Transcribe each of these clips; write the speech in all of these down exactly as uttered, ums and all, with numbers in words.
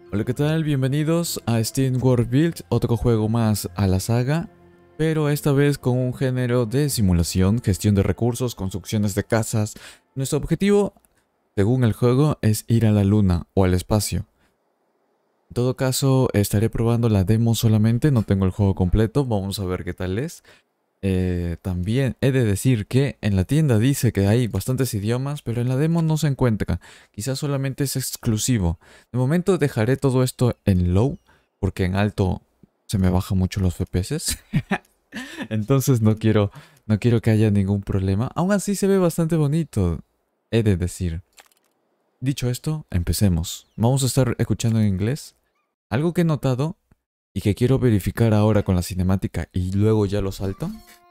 Hola, ¿qué tal? Bienvenidos a Steam World Build, otro juego más a la saga, pero esta vez con un género de simulación, gestión de recursos, construcciones de casas. Nuestro objetivo, según el juego, es ir a la luna o al espacio. En todo caso, estaré probando la demo solamente, no tengo el juego completo, vamos a ver qué tal es. Eh, también he de decir que en la tienda dice que hay bastantes idiomas, pero en la demo no se encuentra. Quizás solamente es exclusivo. De momento dejaré todo esto en low, porque en alto se me bajan mucho los F P S. Entonces no quiero, no quiero que haya ningún problema. Aún así se ve bastante bonito, he de decir. Dicho esto, empecemos. Vamos a estar escuchando en inglés. Algo que he notado y que quiero verificar ahora con la cinemática y luego ya lo salto,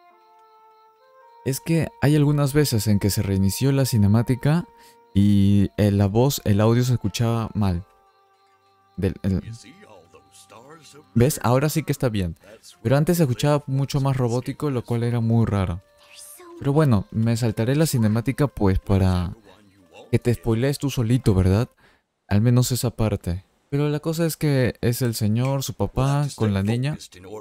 es que hay algunas veces en que se reinició la cinemática y eh, la voz, el audio se escuchaba mal. Del, el- ¿Ves? Ahora sí que está bien. Pero antes se escuchaba mucho más robótico, lo cual era muy raro. Pero bueno, me saltaré la cinemática pues para que te spoilees tú solito, ¿verdad? Al menos esa parte. Pero la cosa es que es el señor, su papá, con la niña.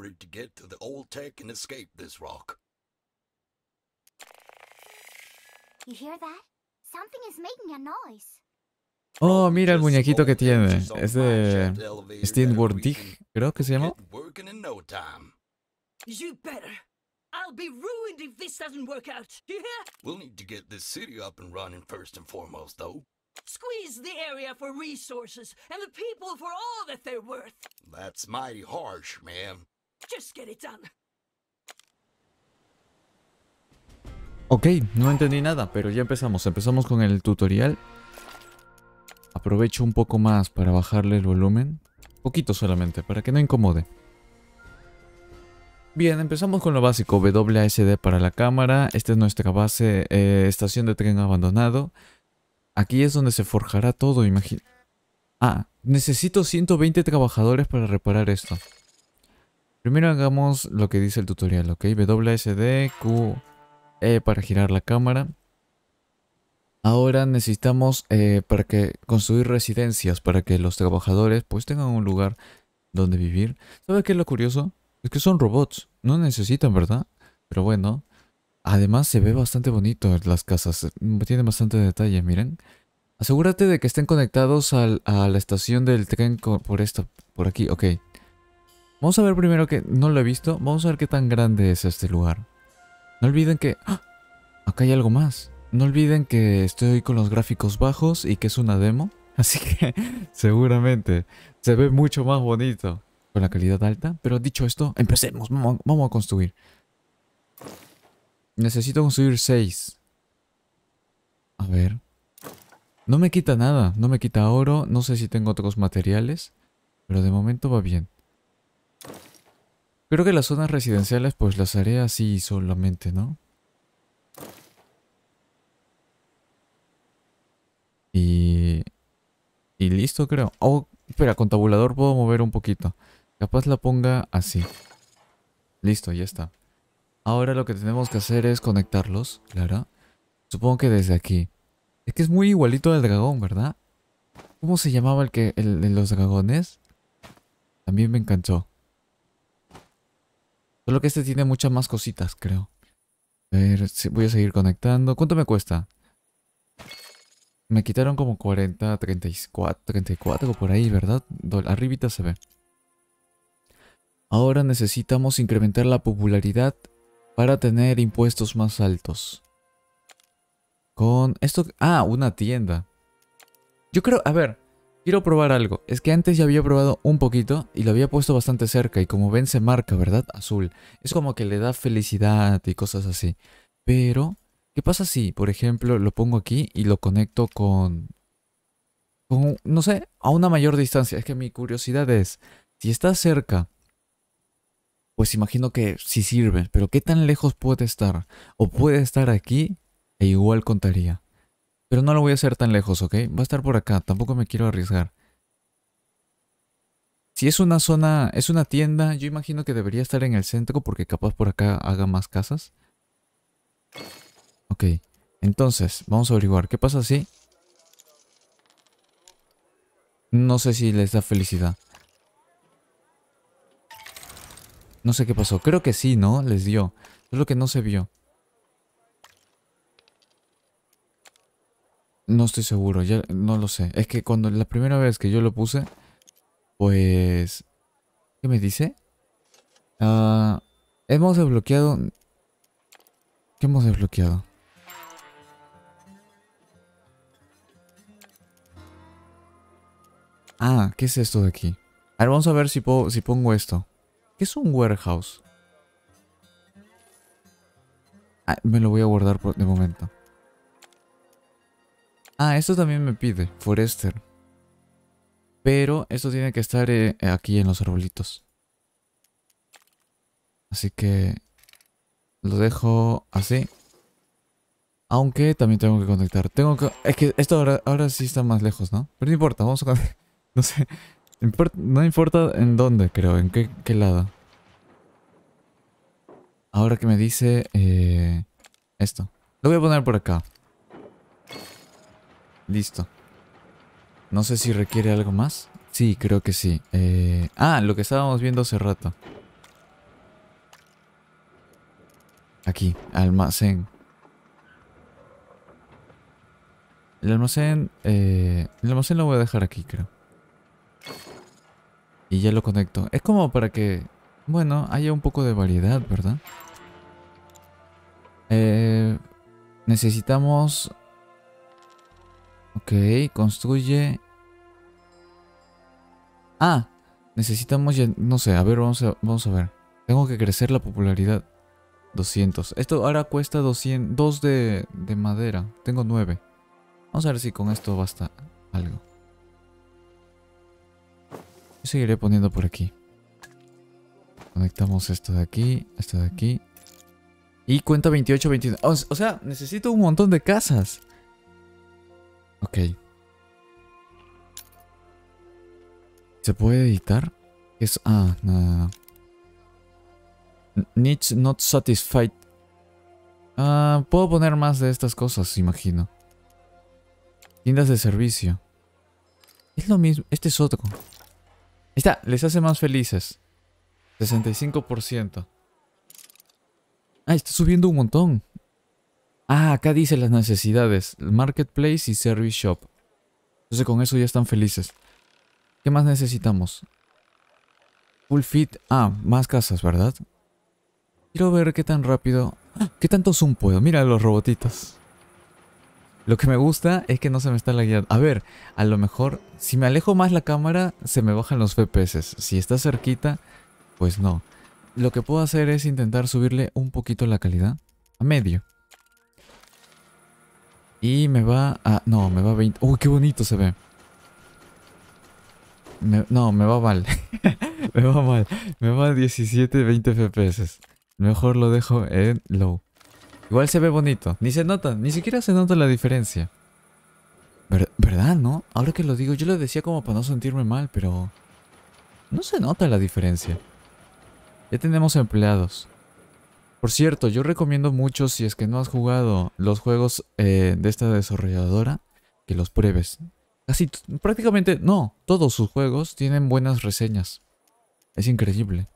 You hear that? Something is making a noise. Oh, mira el muñequito que tiene. Es de Steam World Dig, creo que se llama. You better. I'll be ruined if this doesn't work out. You hear? We'll need to get this city up and running first and foremost, though. Squeeze the area for resources and the people for all that they're worth. That's mighty harsh, ma'am. Just get it done. Ok, no entendí nada, pero ya empezamos. Empezamos con el tutorial. Aprovecho un poco más para bajarle el volumen. Poquito solamente, para que no incomode. Bien, empezamos con lo básico. W A S D para la cámara. Esta es nuestra base, eh, estación de tren abandonado. Aquí es donde se forjará todo, imagina. Ah, necesito ciento veinte trabajadores para reparar esto. Primero hagamos lo que dice el tutorial, ¿ok? W A S D, Q, E para girar la cámara. Ahora necesitamos eh, para que construir residencias para que los trabajadores pues tengan un lugar donde vivir. ¿Sabe qué es lo curioso? Es que son robots, no necesitan, ¿verdad? Pero bueno, además se ve bastante bonito las casas, tiene bastante detalle, miren. Asegúrate de que estén conectados al, a la estación del tren por esta, por aquí, ok. Vamos a ver primero que no lo he visto, vamos a ver qué tan grande es este lugar. No olviden que... ¡Ah! Acá hay algo más. No olviden que estoy con los gráficos bajos y que es una demo. Así que seguramente se ve mucho más bonito con la calidad alta. Pero dicho esto, empecemos. Vamos, vamos a construir. Necesito construir seis. A ver. No me quita nada. No me quita oro. No sé si tengo otros materiales. Pero de momento va bien. Creo que las zonas residenciales pues las haré así solamente, ¿no? Y... Y listo, creo. Oh, espera, con tabulador puedo mover un poquito. Capaz la ponga así. Listo, ya está. Ahora lo que tenemos que hacer es conectarlos, claro. Supongo que desde aquí. Es que es muy igualito al dragón, ¿verdad? ¿Cómo se llamaba el que el de los dragones? También me encantó. Solo que este tiene muchas más cositas, creo. A ver, si voy a seguir conectando. ¿Cuánto me cuesta? Me quitaron como cuarenta, treinta y cuatro, treinta y cuatro por ahí, ¿verdad? Arribita se ve. Ahora necesitamos incrementar la popularidad para tener impuestos más altos. Con esto... Ah, una tienda. Yo creo... A ver, quiero probar algo. Es que antes ya había probado un poquito y lo había puesto bastante cerca. Y como ven se marca, ¿verdad? Azul. Es como que le da felicidad y cosas así. Pero... ¿qué pasa si, por ejemplo, lo pongo aquí y lo conecto con... con, no sé, a una mayor distancia? Es que mi curiosidad es, si está cerca, pues imagino que sí sirve, pero ¿qué tan lejos puede estar? O puede estar aquí e igual contaría. Pero no lo voy a hacer tan lejos, ¿ok? Va a estar por acá, tampoco me quiero arriesgar. Si es una zona, es una tienda, yo imagino que debería estar en el centro porque capaz por acá haga más casas. Ok, entonces, vamos a averiguar. ¿Qué pasa si No sé si les da felicidad. No sé qué pasó. Creo que sí, ¿no? Les dio. Solo que no se vio. No estoy seguro. Ya no lo sé. Es que cuando la primera vez que yo lo puse, pues... ¿Qué me dice? Ah, hemos desbloqueado... ¿Qué hemos desbloqueado? Ah, ¿qué es esto de aquí? A ver, vamos a ver si, puedo, si pongo esto. ¿Qué es un warehouse? Ah, me lo voy a guardar por, de momento. Ah, esto también me pide, Forester. Pero esto tiene que estar eh, aquí en los arbolitos. Así que lo dejo así. Aunque también tengo que conectar. Tengo que... Es que esto ahora, ahora sí está más lejos, ¿no? Pero no importa, vamos a conectar. No sé. Import- no importa en dónde, creo. En qué, qué lado. Ahora que me dice... Eh, esto. Lo voy a poner por acá. Listo. No sé si requiere algo más. Sí, creo que sí. Eh, ah, lo que estábamos viendo hace rato. Aquí, almacén. El almacén... Eh, el almacén lo voy a dejar aquí, creo. Y ya lo conecto. Es como para que... Bueno, haya un poco de variedad, ¿verdad? Eh, necesitamos... Ok, construye... Ah, necesitamos ya... No sé, a ver, vamos a, vamos a ver. Tengo que crecer la popularidad. doscientos. Esto ahora cuesta doscientos, dos de, de madera. Tengo nueve. Vamos a ver si con esto basta algo. Yo seguiré poniendo por aquí. Conectamos esto de aquí, esto de aquí. Y cuenta veintiocho, veintiuno. O, o sea, necesito un montón de casas. Ok. ¿Se puede editar? Es, ah, no, no, no. Needs not satisfied. Ah, puedo poner más de estas cosas, imagino. Tiendas de servicio. Es lo mismo. Este es otro. Ahí está, les hace más felices. sesenta y cinco por ciento. Ah, está subiendo un montón. Ah, acá dice las necesidades. Marketplace y Service Shop. Entonces con eso ya están felices. ¿Qué más necesitamos? Full fit. Ah, más casas, ¿verdad? Quiero ver qué tan rápido... ¡Ah! ¿Qué tanto zoom puedo? Mira los robotitos. Lo que me gusta es que no se me está lagueando. A ver, a lo mejor si me alejo más la cámara se me bajan los F P S. Si está cerquita, pues no. Lo que puedo hacer es intentar subirle un poquito la calidad. A medio. Y me va a... No, me va a veinte... ¡Uy, qué bonito se ve! Me... No, me va mal. Me va mal. Me va a diecisiete, veinte F P S. Mejor lo dejo en low. Igual se ve bonito. Ni se nota. Ni siquiera se nota la diferencia. Ver- ¿Verdad, no? Ahora que lo digo, yo lo decía como para no sentirme mal, pero... No se nota la diferencia. Ya tenemos empleados. Por cierto, yo recomiendo mucho, si es que no has jugado los juegos eh, de esta desarrolladora, que los pruebes. Casi, prácticamente, no, todos sus juegos tienen buenas reseñas. Es increíble.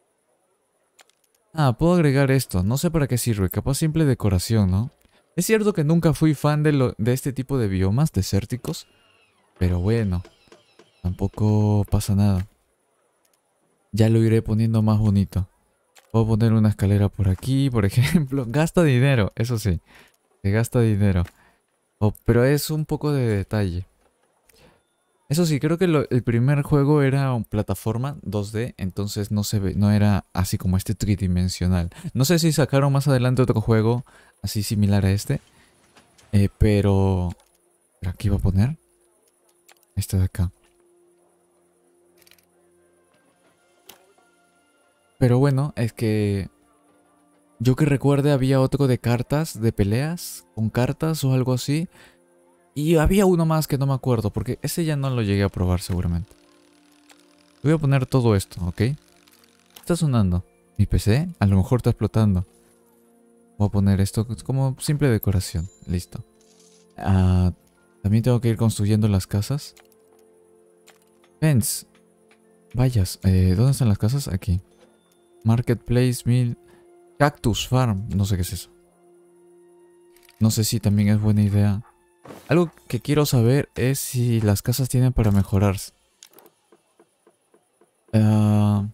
Ah, puedo agregar esto. No sé para qué sirve. Capaz simple decoración, ¿no? Es cierto que nunca fui fan de, lo, de este tipo de biomas desérticos. Pero bueno, tampoco pasa nada. Ya lo iré poniendo más bonito. Puedo poner una escalera por aquí, por ejemplo. Gasta dinero, eso sí. Se gasta dinero. Oh, pero es un poco de detalle. Eso sí, creo que lo, el primer juego era un plataforma dos D, entonces no se ve, no era así como este tridimensional. No sé si sacaron más adelante otro juego así similar a este, eh, pero... ¿Pero aquí va a poner? Este de acá. Pero bueno, es que... Yo que recuerde había otro de cartas, de peleas, con cartas o algo así. Y había uno más que no me acuerdo, porque ese ya no lo llegué a probar seguramente. Voy a poner todo esto, ¿ok? Está sonando. ¿Mi P C? A lo mejor está explotando. Voy a poner esto como simple decoración. Listo. Ah, también tengo que ir construyendo las casas. Fence. Vayas. Eh, ¿Dónde están las casas? Aquí. Marketplace, Mill. Cactus Farm. No sé qué es eso. No sé si también es buena idea. Algo que quiero saber es si las casas tienen para mejorarse. Uh...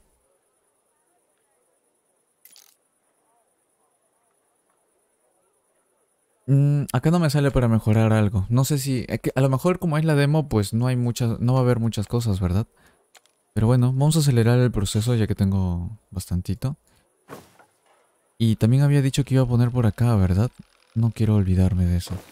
Mm, acá no me sale para mejorar algo. No sé si... es que a lo mejor como es la demo, pues no hay muchas... No va a haber muchas cosas, ¿verdad? Pero bueno, vamos a acelerar el proceso ya que tengo bastantito. Y también había dicho que iba a poner por acá, ¿verdad? No quiero olvidarme de eso.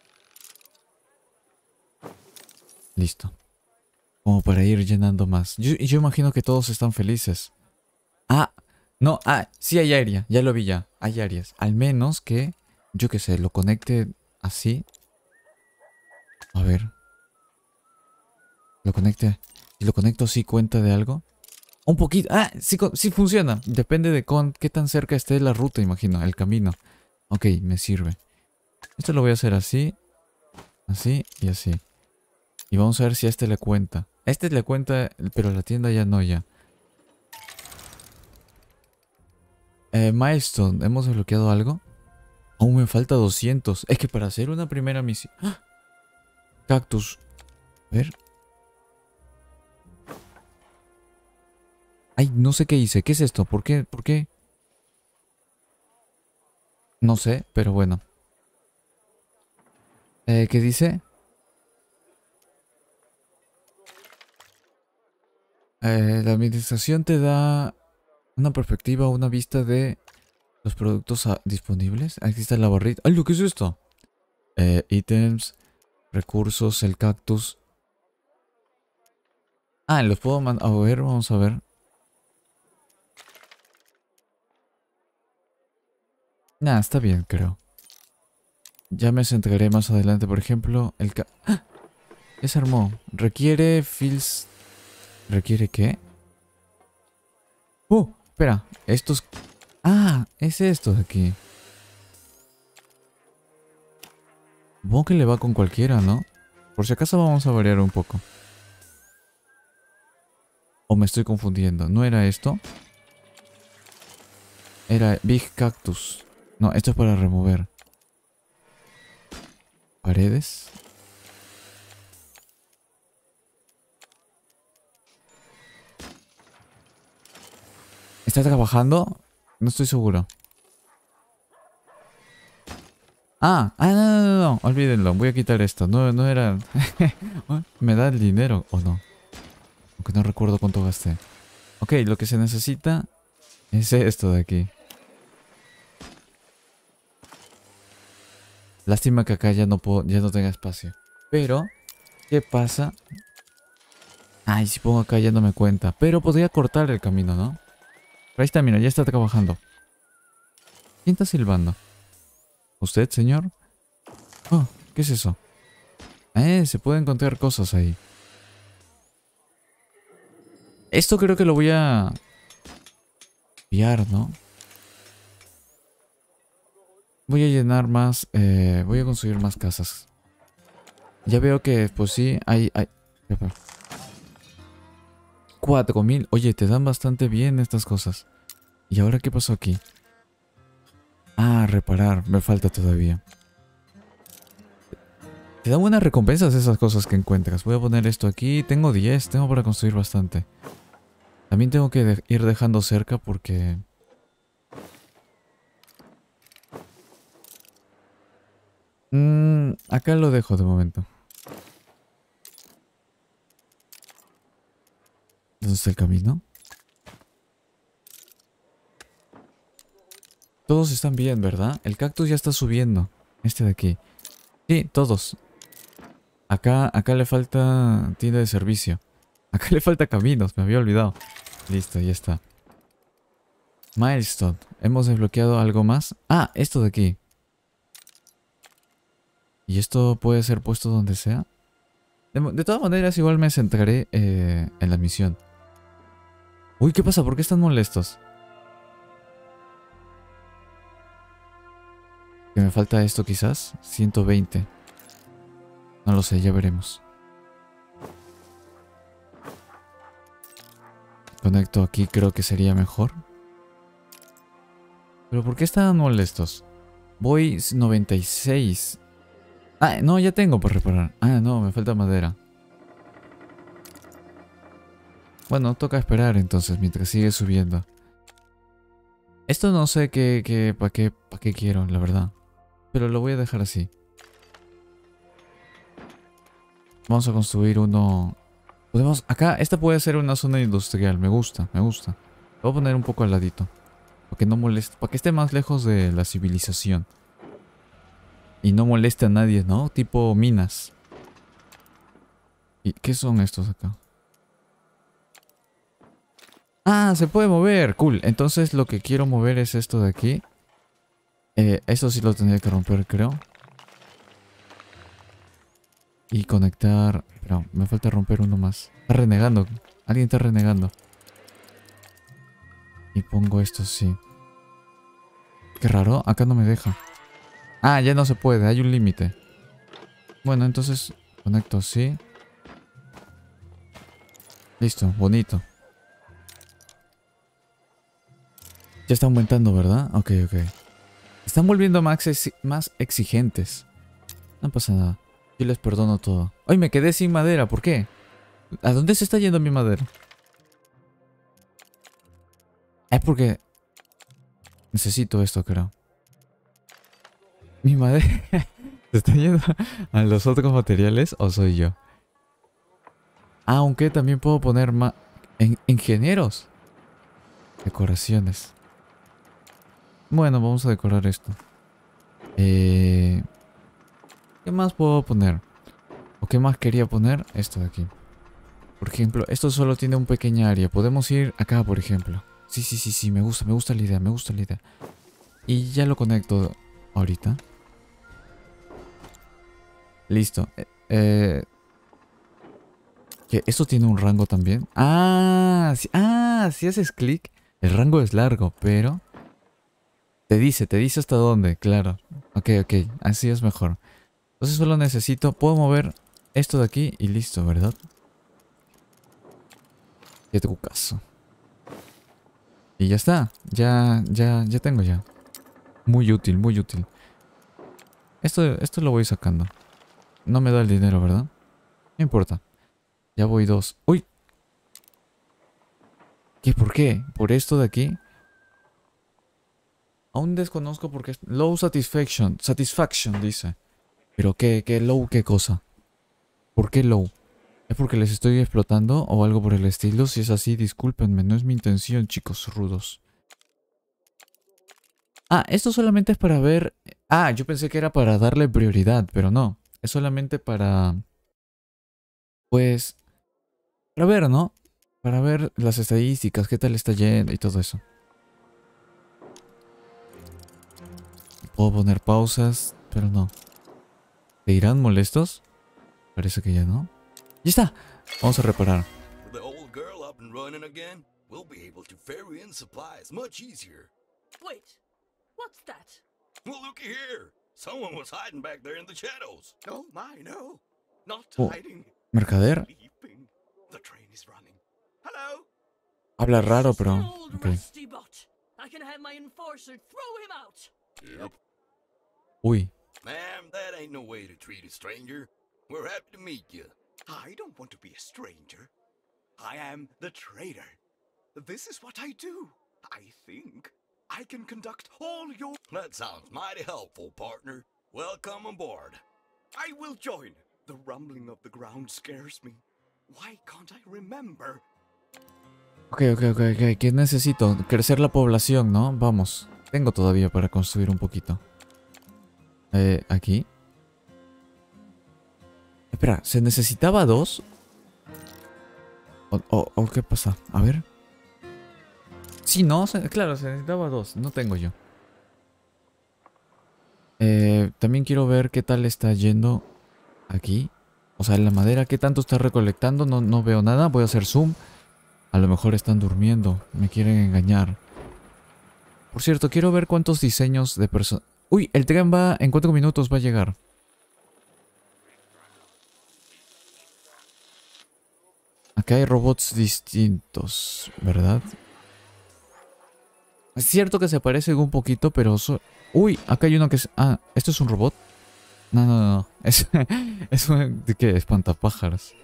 Listo. Como para ir llenando más. Yo, yo imagino que todos están felices. Ah, no, ah, sí hay área. Ya lo vi ya. Hay áreas. Al menos que, yo qué sé, lo conecte así. A ver. Lo conecte. Si lo conecto así, ¿cuenta de algo? Un poquito. Ah, sí, sí funciona. Depende de con, qué tan cerca esté la ruta, imagino. El camino. Ok, me sirve. Esto lo voy a hacer así. Así y así. Y vamos a ver si a este le cuenta. A este le cuenta, pero a la tienda ya no, ya. Eh, Milestone, ¿hemos desbloqueado algo? Aún me falta doscientos. Es que para hacer una primera misión... ¡Ah! Cactus. A ver. Ay, no sé qué hice. ¿Qué es esto? ¿Por qué? ¿Por qué? No sé, pero bueno. Eh, ¿qué dice? Eh, la administración te da una perspectiva, una vista de los productos disponibles. Aquí está la barrita. ¡Ay, lo que es esto! Eh, ítems, recursos, el cactus. Ah, los puedo mandar. A ver, vamos a ver. Nah, está bien, creo. Ya me centraré más adelante. Por ejemplo, el ca... ¡Ah! Ya se armó. Requiere fields... ¿Requiere qué? ¡Uh! Espera. Estos... Ah, es esto de aquí. Supongo que le va con cualquiera, ¿no? Por si acaso vamos a variar un poco. ¿O me estoy confundiendo? ¿No era esto? Era Big Cactus. No, esto es para remover. Paredes. ¿Está trabajando? No estoy seguro. Ah, ah, no, no, no, no, olvídenlo. Voy a quitar esto. No, no era... ¿Me da el dinero o no? Aunque no recuerdo cuánto gasté. Ok, lo que se necesita es esto de aquí. Lástima que acá ya no puedo, ya no tenga espacio. Pero, ¿qué pasa? Ay, si pongo acá ya no me cuenta. Pero podría cortar el camino, ¿no? Pero ahí está, mira, ya está trabajando. ¿Quién está silbando? ¿Usted, señor? Oh, ¿qué es eso? Eh, se pueden encontrar cosas ahí. Esto creo que lo voy a... enviar, ¿no? Voy a llenar más... Eh, voy a construir más casas. Ya veo que, pues sí, hay... hay... cuatro mil. Oye, te dan bastante bien estas cosas. ¿Y ahora qué pasó aquí? Ah, reparar. Me falta todavía. Te dan buenas recompensas esas cosas que encuentras. Voy a poner esto aquí. Tengo diez. Tengo para construir bastante. También tengo que de- ir dejando cerca porque... Mm, acá lo dejo de momento. ¿Dónde está el camino? Todos están bien, ¿verdad? El cactus ya está subiendo. Este de aquí. Sí, todos. Acá, acá le falta tienda de servicio. Acá le falta caminos, me había olvidado. Listo, ya está. Milestone. ¿Hemos desbloqueado algo más? Ah, esto de aquí. ¿Y esto puede ser puesto donde sea? De, de todas maneras, igual me centraré eh, en la misión. Uy, ¿qué pasa? ¿Por qué están molestos? ¿Que me falta esto quizás? ciento veinte. No lo sé, ya veremos. Conecto aquí, creo que sería mejor. ¿Pero por qué estaban molestos? Voy noventa y seis. Ah, no, ya tengo por reparar. Ah, no, me falta madera. Bueno, toca esperar entonces mientras sigue subiendo. Esto no sé qué, qué, para qué, para qué quiero, la verdad. Pero lo voy a dejar así. Vamos a construir uno. Podemos, acá, esta puede ser una zona industrial. Me gusta, me gusta. Lo voy a poner un poco al ladito. Para que no moleste, para que esté más lejos de la civilización. Y no moleste a nadie, ¿no? Tipo minas. ¿Y qué son estos acá? Ah, se puede mover. Cool. Entonces lo que quiero mover es esto de aquí. Eh, eso sí lo tendría que romper, creo. Y conectar... Pero me falta romper uno más. Está renegando. Alguien está renegando. Y pongo esto así. Qué raro. Acá no me deja. Ah, ya no se puede. Hay un límite. Bueno, entonces conecto así. Listo. Bonito. Ya está aumentando, ¿verdad? Ok, ok. Están volviendo más, ex más exigentes. No pasa nada. Yo les perdono todo. ¡Ay, me quedé sin madera! ¿Por qué? ¿A dónde se está yendo mi madera? Es porque... necesito esto, creo. Mi madera... ¿se está yendo a los otros materiales o soy yo? Ah, aunque también puedo poner más... En ingenieros. Decoraciones. Bueno, vamos a decorar esto. Eh... ¿Qué más puedo poner? ¿O qué más quería poner? Esto de aquí. Por ejemplo, esto solo tiene un pequeño área. Podemos ir acá, por ejemplo. Sí, sí, sí, sí. Me gusta, me gusta la idea, me gusta la idea. Y ya lo conecto ahorita. Listo. Eh, eh... ¿Qué? ¿Esto tiene un rango también? Ah, sí, ah, si haces clic. El rango es largo, pero... Te dice, te dice hasta dónde, claro. Ok, ok, así es mejor. Entonces solo necesito... Puedo mover esto de aquí y listo, ¿verdad? Ya tengo caso. Y ya está. Ya, ya, ya tengo ya. Muy útil, muy útil. Esto, esto lo voy sacando. No me da el dinero, ¿verdad? No importa. Ya voy dos. ¡Uy! ¿Qué? ¿Por qué? ¿Por esto de aquí? Aún desconozco por qué... Low satisfaction. Satisfaction, dice. ¿Pero qué? ¿Qué low? ¿Qué cosa? ¿Por qué low? ¿Es porque les estoy explotando o algo por el estilo? Si es así, discúlpenme. No es mi intención, chicos rudos. Ah, esto solamente es para ver... Ah, yo pensé que era para darle prioridad, pero no. Es solamente para... Pues... Para ver, ¿no? Para ver las estadísticas, qué tal está yendo y todo eso. Puedo poner pausas, pero no. ¿Te irán molestos? Parece que ya no. ¡Ya está! Vamos a reparar. With the old girl up and running again, we'll be able to ferry in supplies much easier. Wait, what's that? Well, looky here. Someone was hiding back there in the shadows. Oh my, no. Not Oh, hiding. mercader. Sleeping. The train is running. Hello? Habla raro, pero... An old Ok. rusty butt. I can have my enforcer throw him out. Yep. Uy. Ma'am, that ain't no way to treat a stranger. We're happy to meet you. I don't want to be a stranger. I am the trader. This is what I do. I think I can conduct all your... That sounds mighty helpful, partner. Welcome aboard. I will join. The rumbling of the ground scares me. Why can't I remember? Ok, ok, ok, ok. ¿Qué necesito? Crecer la población, ¿no? Vamos. Tengo todavía para construir un poquito. Eh, aquí. Espera, ¿se necesitaba dos? ¿O, o, o qué pasa? A ver. Sí, no, se, claro, se necesitaba dos. No tengo yo. Eh, también quiero ver qué tal está yendo aquí. O sea, la madera, ¿qué tanto está recolectando? No, no veo nada. Voy a hacer zoom. A lo mejor están durmiendo. Me quieren engañar. Por cierto, quiero ver cuántos diseños de personas... Uy, el tren va... ¿En cuántos minutos va a llegar? Acá hay robots distintos, ¿verdad? Es cierto que se parecen un poquito, pero... So... Uy, acá hay uno que es... Ah, ¿esto es un robot? No, no, no. Es, es un... ¿De qué? Espantapájaros.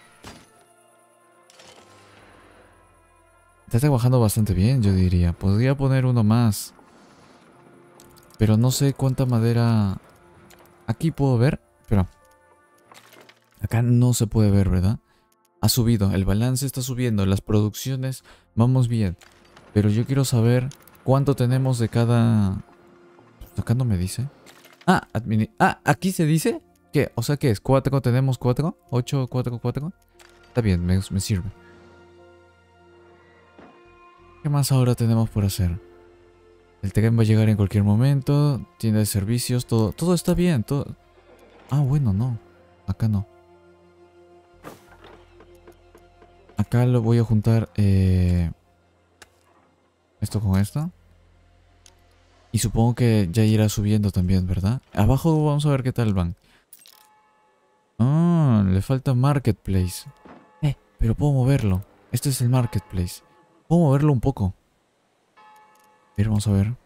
Está trabajando bastante bien, yo diría. Podría poner uno más. Pero no sé cuánta madera... Aquí puedo ver. Pero... Acá no se puede ver, ¿verdad? Ha subido. El balance está subiendo. Las producciones... Vamos bien. Pero yo quiero saber cuánto tenemos de cada... Acá no me dice. Ah, admini... ah, aquí se dice. ¿Qué? O sea, ¿qué es? ¿Cuatro? ¿Tenemos cuatro? ¿Ocho? ¿Cuatro? ¿Cuatro? Está bien, me, me sirve. ¿Qué más ahora tenemos por hacer? El tren va a llegar en cualquier momento. Tienda de servicios, todo. Todo está bien. Todo... Ah, bueno, no. Acá no. Acá lo voy a juntar. Eh... Esto con esto. Y supongo que ya irá subiendo también, ¿verdad? Abajo vamos a ver qué tal van. Ah, le falta Marketplace. Eh, pero puedo moverlo. Este es el Marketplace. Puedo moverlo un poco. A ver, vamos a ver.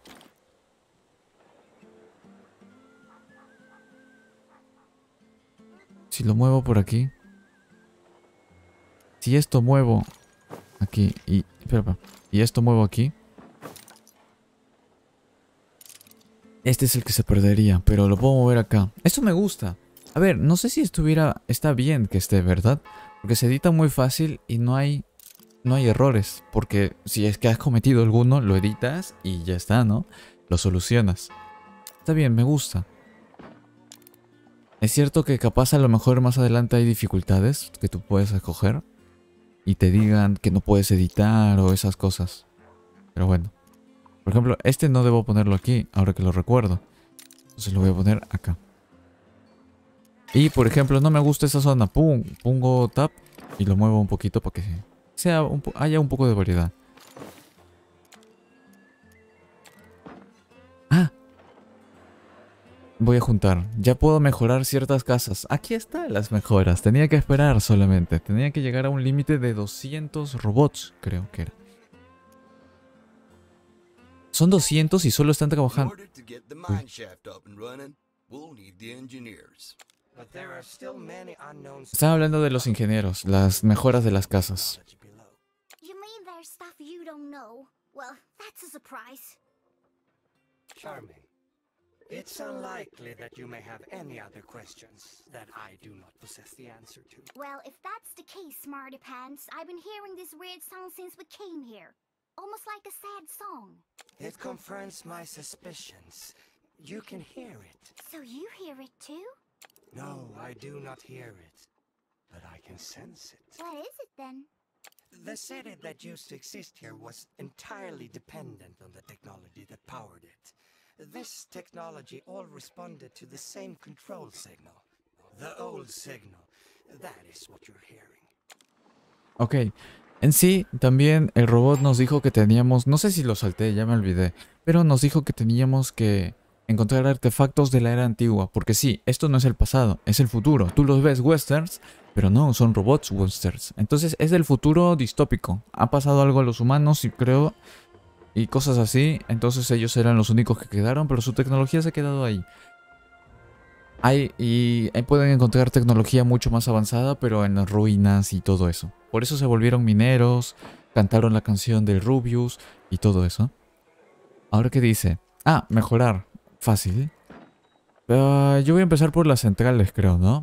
Si lo muevo por aquí. Si esto muevo aquí y... Espera, espera. Y esto muevo aquí. Este es el que se perdería, pero lo puedo mover acá. Esto me gusta. A ver, no sé si estuviera... Está bien que esté, ¿verdad? Porque se edita muy fácil y no hay... No hay errores. Porque si es que has cometido alguno, lo editas y ya está, ¿no? Lo solucionas. Está bien, me gusta. Es cierto que capaz a lo mejor más adelante hay dificultades que tú puedes escoger. Y te digan que no puedes editar o esas cosas. Pero bueno. Por ejemplo, este no debo ponerlo aquí, ahora que lo recuerdo. Entonces lo voy a poner acá. Y por ejemplo, no me gusta esa zona. Pum, pongo tap y lo muevo un poquito para que sea un po- haya un poco de variedad. Ah. Voy a juntar. Ya puedo mejorar ciertas casas. Aquí están las mejoras. Tenía que esperar solamente. Tenía que llegar a un límite de doscientos robots, creo que era. Son doscientos y solo están In trabajando. order to get the mine shaft up and running, we'll need the engineers. But there are still many unknowns. Están hablando de los ingenieros, las mejoras de las casas. You mean there's stuff you don't know? Well, that's a surprise. Charming. It's unlikely that you may have any other questions that I do not possess the answer to. Well, if that's the case, Smarty Pants, I've been hearing this weird sound since we came here. Almost like a sad song. It confirms my suspicions. You can hear it. So you hear it too? No, I do not hear it. But I can sense it. What is it then? The city that used to exist here was entirely dependent on the technology that powered it. This technology all responded to the same control signal. The old signal. That is what you're hearing. Ok. En sí, también el robot nos dijo que teníamos... No sé si lo salté, ya me olvidé. Pero nos dijo que teníamos que encontrar artefactos de la era antigua. Porque sí, esto no es el pasado, es el futuro. Tú los ves westerns, pero no, son robots westerns. Entonces es del futuro distópico. Ha pasado algo a los humanos y creo... Y cosas así. Entonces ellos eran los únicos que quedaron, pero su tecnología se ha quedado ahí. Hay, y ahí pueden encontrar tecnología mucho más avanzada, pero en las ruinas y todo eso. Por eso se volvieron mineros, cantaron la canción del Rubius y todo eso. Ahora, ¿qué dice? Ah, mejorar. Fácil. Uh, yo voy a empezar por las centrales, creo, ¿no?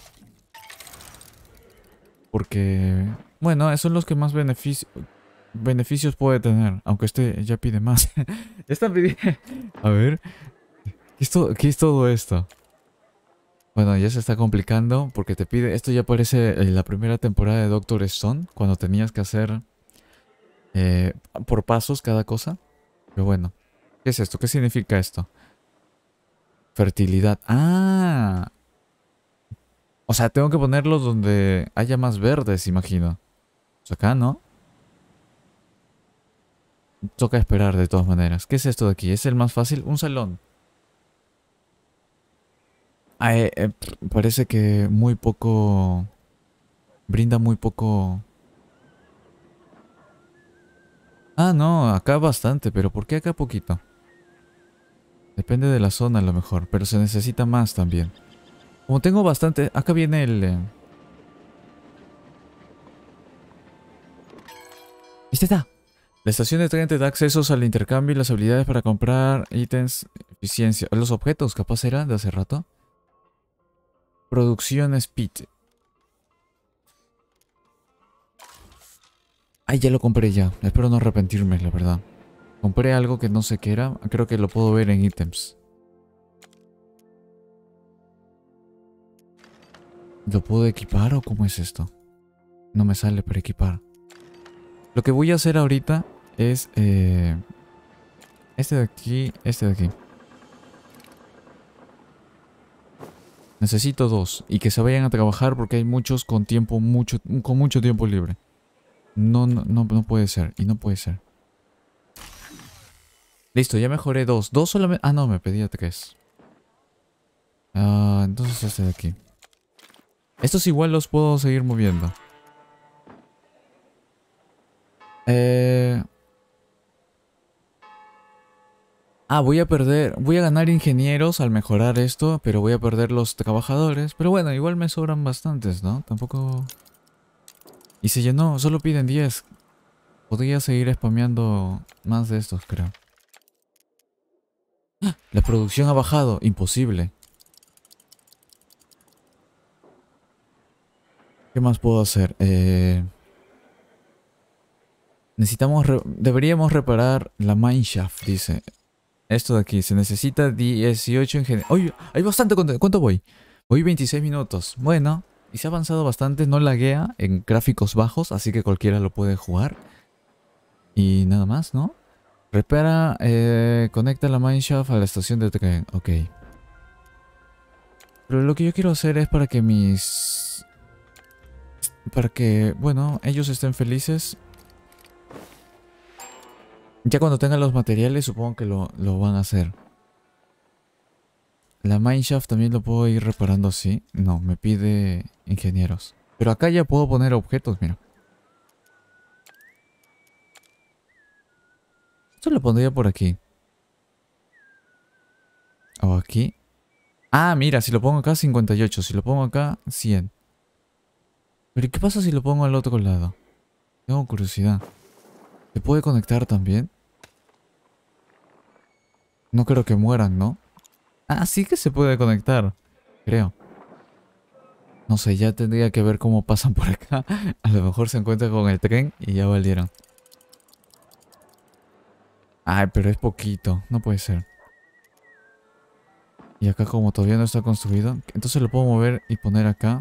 Porque... Bueno, esos son los que más beneficio, beneficios puede tener. Aunque este ya pide más. Ya están pidiendo... A ver... ¿Qué es, todo, ¿Qué es todo esto? Bueno, ya se está complicando porque te pide... Esto ya parece en la primera temporada de Doctor Stone, cuando tenías que hacer eh, por pasos cada cosa. Pero bueno, ¿qué es esto? ¿Qué significa esto? Fertilidad. ¡Ah! O sea, tengo que ponerlos donde haya más verdes, imagino. Pues acá, ¿no? Toca esperar de todas maneras. ¿Qué es esto de aquí? ¿Es el más fácil? Un salón. Ah, eh, eh, parece que muy poco... Brinda muy poco Ah, no, acá bastante, pero ¿por qué acá poquito? Depende de la zona a lo mejor, pero se necesita más también. Como tengo bastante... Acá viene el... Eh... ¡Este está! La estación de tren te da accesos al intercambio y las habilidades para comprar ítems, eficiencia. Los objetos, capaz era de hace rato. Producción Speed. Ay, ya lo compré ya. Espero no arrepentirme, la verdad. Compré algo que no sé qué era. Creo que lo puedo ver en ítems. ¿Lo puedo equipar o cómo es esto? No me sale para equipar. Lo que voy a hacer ahorita es... Eh, este de aquí, este de aquí. Necesito dos. Y que se vayan a trabajar porque hay muchos con tiempo, mucho, con mucho tiempo libre. No, no, no, no puede ser. Y no puede ser. Listo, ya mejoré dos. Dos solamente... Ah, no, me pedía tres. Ah, entonces este de aquí. Estos igual los puedo seguir moviendo. Eh... Ah, voy a perder... Voy a ganar ingenieros al mejorar esto, pero voy a perder los trabajadores. Pero bueno, igual me sobran bastantes, ¿no? Tampoco... Y se llenó, solo piden diez. Podría seguir spameando más de estos, creo. ¡Ah! La producción ha bajado. Imposible. ¿Qué más puedo hacer? Eh... Necesitamos... Re... Deberíamos reparar la mineshaft, dice. Esto de aquí. Se necesita dieciocho ingenieros. ¡Oye! Hay bastante contenido. ¿Cuánto voy? Voy veintiséis minutos. Bueno... Y se ha avanzado bastante, no laguea en gráficos bajos, así que cualquiera lo puede jugar. Y nada más, ¿no? Repara, eh, conecta la mineshaft a la estación de tren. Ok. Pero lo que yo quiero hacer es para que mis... Para que, bueno, ellos estén felices. Ya cuando tengan los materiales supongo que lo, lo van a hacer. La mineshaft también lo puedo ir reparando así. No, me pide ingenieros. Pero acá ya puedo poner objetos, mira. Esto lo pondría por aquí. O aquí. Ah, mira, si lo pongo acá, cincuenta y ocho. Si lo pongo acá, cien. Pero ¿qué pasa si lo pongo al otro lado? Tengo curiosidad. ¿Se puede conectar también? No creo que mueran, ¿no? Ah, sí que se puede conectar. Creo. No sé, ya tendría que ver cómo pasan por acá. A lo mejor se encuentran con el tren y ya valieron. Ay, pero es poquito. No puede ser. Y acá como todavía no está construido, entonces lo puedo mover y poner acá.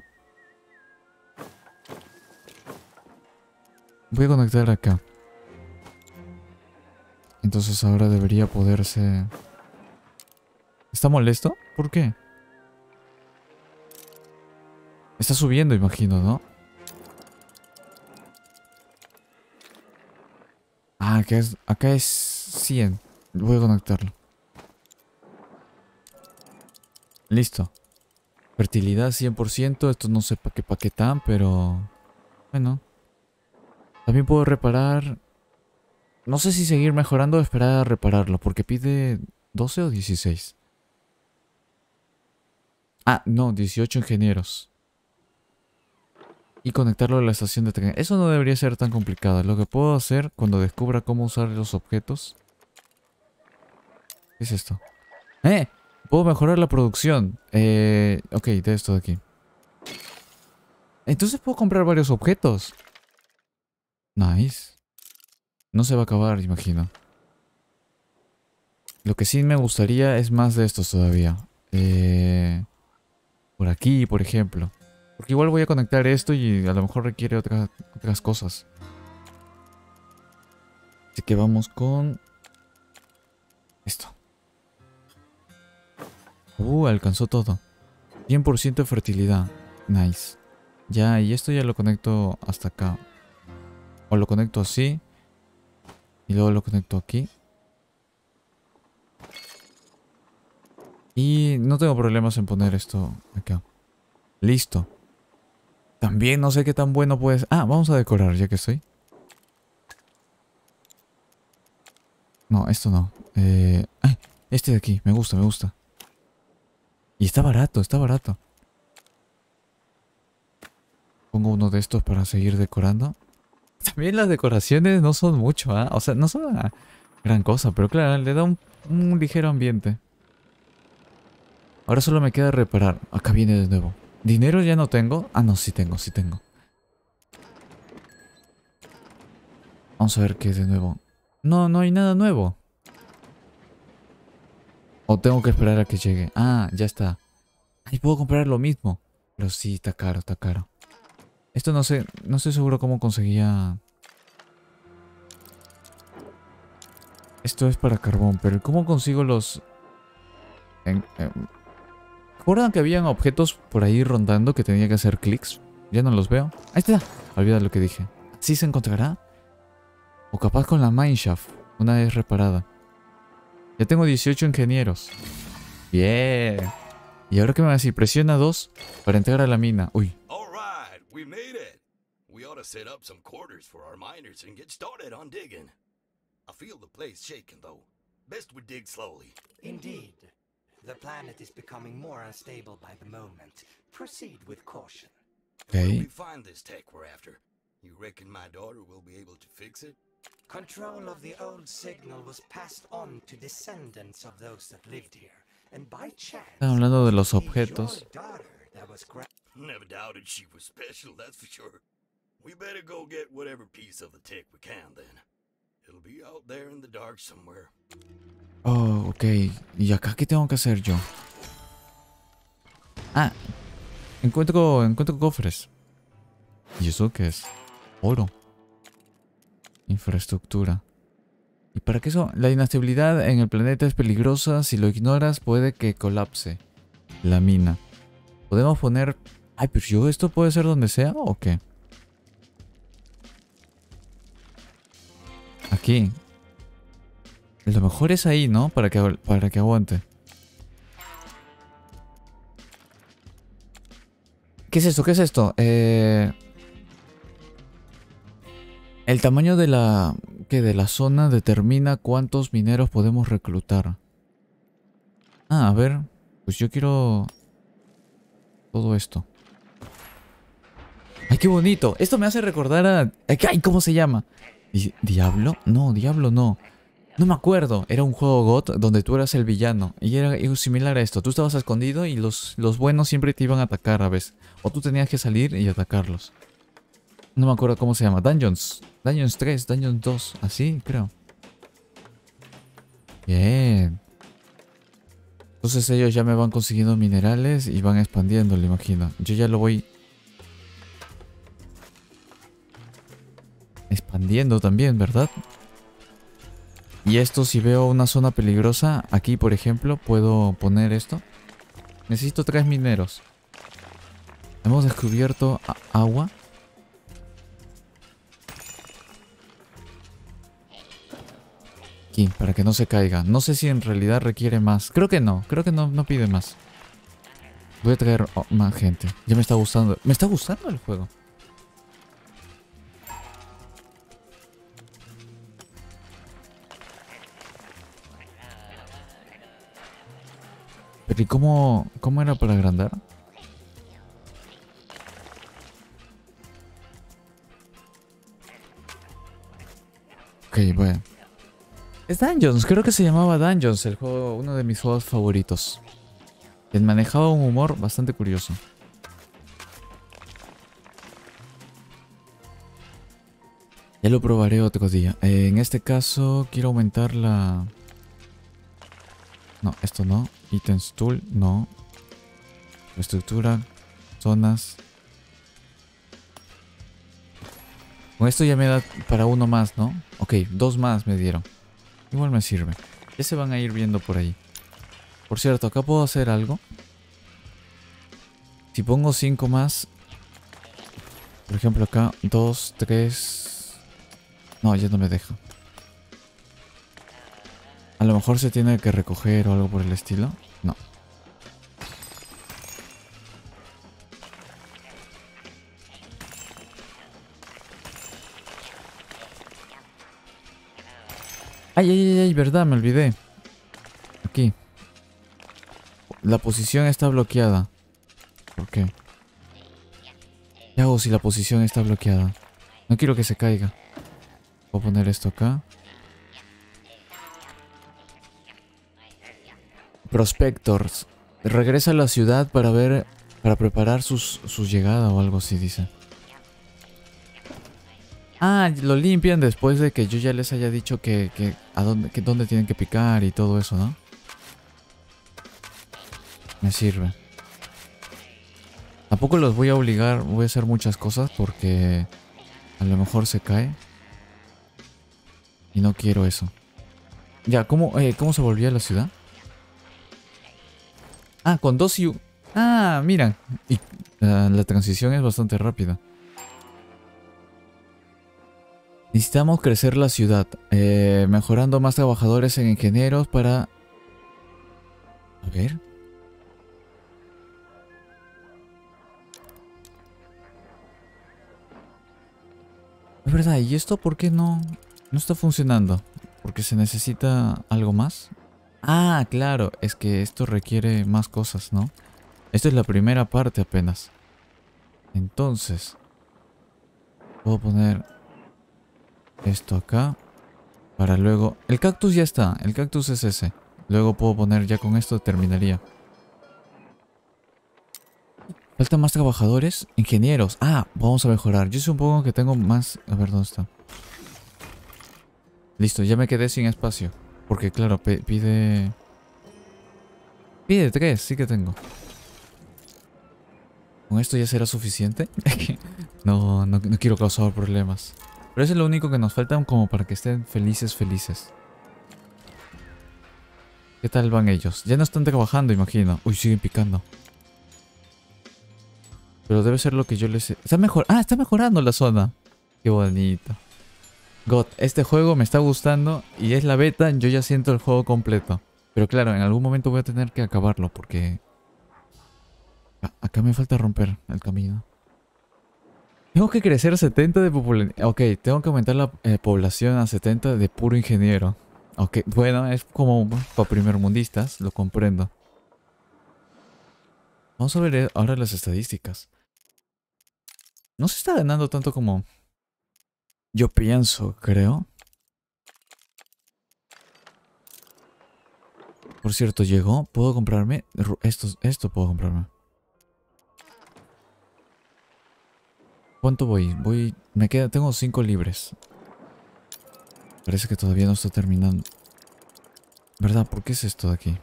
Voy a conectar acá. Entonces ahora debería poderse... ¿Está molesto? ¿Por qué? Está subiendo, imagino, ¿no? Ah, acá es, acá es cien. Voy a conectarlo. Listo. Fertilidad cien por ciento. Esto no sé para qué paquetan, pero... Bueno. También puedo reparar... No sé si seguir mejorando o esperar a repararlo, porque pide doce o dieciséis. Ah, no, dieciocho ingenieros. Y conectarlo a la estación de tren. Eso no debería ser tan complicado. Lo que puedo hacer cuando descubra cómo usar los objetos... ¿Qué es esto? ¡Eh! Puedo mejorar la producción. Eh... Ok, de esto de aquí. Entonces puedo comprar varios objetos. Nice. No se va a acabar, imagino. Lo que sí me gustaría es más de estos todavía. Eh... Por aquí, por ejemplo. Porque igual voy a conectar esto y a lo mejor requiere otra, otras cosas. Así que vamos con... Esto. Uh, alcanzó todo. cien por ciento de fertilidad. Nice. Ya, y esto ya lo conecto hasta acá. O lo conecto así. Y luego lo conecto aquí. Y no tengo problemas en poner esto acá. Listo. También no sé qué tan bueno puede ser. Ah, vamos a decorar ya que estoy. No, esto no. Eh... Ay, este de aquí. Me gusta, me gusta. Y está barato, está barato. Pongo uno de estos para seguir decorando. También las decoraciones no son mucho, ¿ah? ¿eh? O sea, no son una gran cosa, pero claro, le da un, un ligero ambiente. Ahora solo me queda reparar. Acá viene de nuevo. ¿Dinero ya no tengo? Ah, no, sí tengo, sí tengo. Vamos a ver qué es de nuevo. No, no hay nada nuevo. O tengo que esperar a que llegue. Ah, ya está. Ay, puedo comprar lo mismo. Pero sí, está caro, está caro. Esto no sé, no estoy seguro cómo conseguía... Esto es para carbón, pero ¿cómo consigo los...? En, en... ¿Recuerdan que habían objetos por ahí rondando que tenía que hacer clics? Ya no los veo. Ahí está. Olvida lo que dije. ¿Sí se encontrará? O capaz con la mineshaft, una vez reparada. Ya tengo dieciocho ingenieros. Bien. ¿Y ahora qué me va a decir? Presiona dos para entrar a la mina. Uy. All right, we made it. We ought to set up some quarters for our miners and get started on digging. I feel the place shaking though. Best we dig slowly. Indeed. The planet is becoming more unstable by the moment. Proceed with caution. Where do Okay. we find this tech we're after? You reckon my daughter will be able to fix it? Control of the old signal was passed on to descendants of those that lived here. And by chance, Están hablando de los it was objetos. your daughter that was gra- Never doubted she was special, that's for sure. We better go get whatever piece of the tech we can then. It'll be out there in the dark somewhere. Oh, ok. ¿Y acá qué tengo que hacer yo? Ah. Encuentro, encuentro cofres. ¿Y eso qué es? Oro. Infraestructura. ¿Y para qué eso? La inestabilidad en el planeta es peligrosa. Si lo ignoras puede que colapse la mina. Podemos poner... Ay, pero yo, ¿esto puede ser donde sea o qué? Aquí. Lo mejor es ahí, ¿no? Para que, para que aguante. ¿Qué es esto? ¿Qué es esto? Eh... El tamaño de la... ¿Qué? De la zona determina cuántos mineros podemos reclutar. Ah, a ver. Pues yo quiero... todo esto. ¡Ay, qué bonito! Esto me hace recordar a... ¡Ay, cómo se llama! Di- ¿Diablo? No, Diablo no. No me acuerdo. Era un juego G O T donde tú eras el villano. Y era similar a esto. Tú estabas escondido y los, los buenos siempre te iban a atacar a veces. O tú tenías que salir y atacarlos. No me acuerdo cómo se llama. Dungeons. Dungeons tres, Dungeons dos. Así, creo. Bien. Entonces ellos ya me van consiguiendo minerales y van expandiendo, lo imagino. Yo ya lo voy... expandiendo también, ¿verdad? Y esto, si veo una zona peligrosa, aquí por ejemplo, puedo poner esto. Necesito tres mineros. Hemos descubierto agua. Aquí, para que no se caiga. No sé si en realidad requiere más. Creo que no, creo que no, no pide más. Voy a traer oh, más gente. Ya me está gustando. Me está gustando el juego. Pero ¿y cómo, cómo era para agrandar? Ok, bueno. Es Dungeons, creo que se llamaba Dungeons, el juego, uno de mis juegos favoritos. Que manejaba un humor bastante curioso. Ya lo probaré otro día. Eh, en este caso quiero aumentar la... No, esto no. Items Tool, no. Estructura, zonas. Con esto ya me da para uno más, ¿no? Ok, dos más me dieron. Igual me sirve. Ya se van a ir viendo por ahí. Por cierto, acá puedo hacer algo. Si pongo cinco más. Por ejemplo acá, dos, tres... No, ya no me deja. A lo mejor se tiene que recoger o algo por el estilo. No. Ay, ay, ay, ay, verdad, me olvidé. Aquí. La posición está bloqueada. ¿Por qué? ¿Qué hago si la posición está bloqueada? No quiero que se caiga. Voy a poner esto acá. Prospectors. Regresa a la ciudad para ver... Para preparar sus, su llegada o algo así, dice. Ah, lo limpian después de que yo ya les haya dicho que... que a dónde, que dónde tienen que picar y todo eso, ¿no? Me sirve. Tampoco los voy a obligar, voy a hacer muchas cosas porque a lo mejor se cae. Y no quiero eso. Ya, ¿cómo, eh, ¿cómo se volvía a la ciudad? Ah, con dos y... Ah, mira. Y uh, la transición es bastante rápida. Necesitamos crecer la ciudad. Eh, mejorando más trabajadores en ingenieros para... A ver... Es verdad, ¿y esto por qué no, no está funcionando? ¿Porque se necesita algo más? Ah, claro, es que esto requiere más cosas, ¿no? Esta es la primera parte apenas. Entonces, puedo poner esto acá para luego... El cactus ya está, el cactus es ese. Luego puedo poner, ya con esto terminaría. Faltan más trabajadores. Ingenieros. Ah, vamos a mejorar. Yo supongo que tengo más... A ver, ¿dónde está? Listo, ya me quedé sin espacio. Porque claro, pide... Pide tres, sí que tengo. ¿Con esto ya será suficiente? no, no, no quiero causar problemas. Pero eso es lo único que nos falta como para que estén felices, felices. ¿Qué tal van ellos? Ya no están trabajando, imagino. Uy, siguen picando. Pero debe ser lo que yo les... Está mejor... Ah, está mejorando la zona. Qué bonito. God, este juego me está gustando y es la beta, yo ya siento el juego completo. Pero claro, en algún momento voy a tener que acabarlo porque... Ah, acá me falta romper el camino. Tengo que crecer a setenta de popularidad. Ok, tengo que aumentar la eh, población a setenta de puro ingeniero. Ok, bueno, es como para primermundistas, lo comprendo. Vamos a ver ahora las estadísticas. No se está ganando tanto como yo pienso, creo. Por cierto, llegó. ¿Puedo comprarme? Esto, esto puedo comprarme. ¿Cuánto voy? Voy... Me queda... Tengo cinco libres. Parece que todavía no está terminando. ¿Verdad? ¿Por qué es esto de aquí?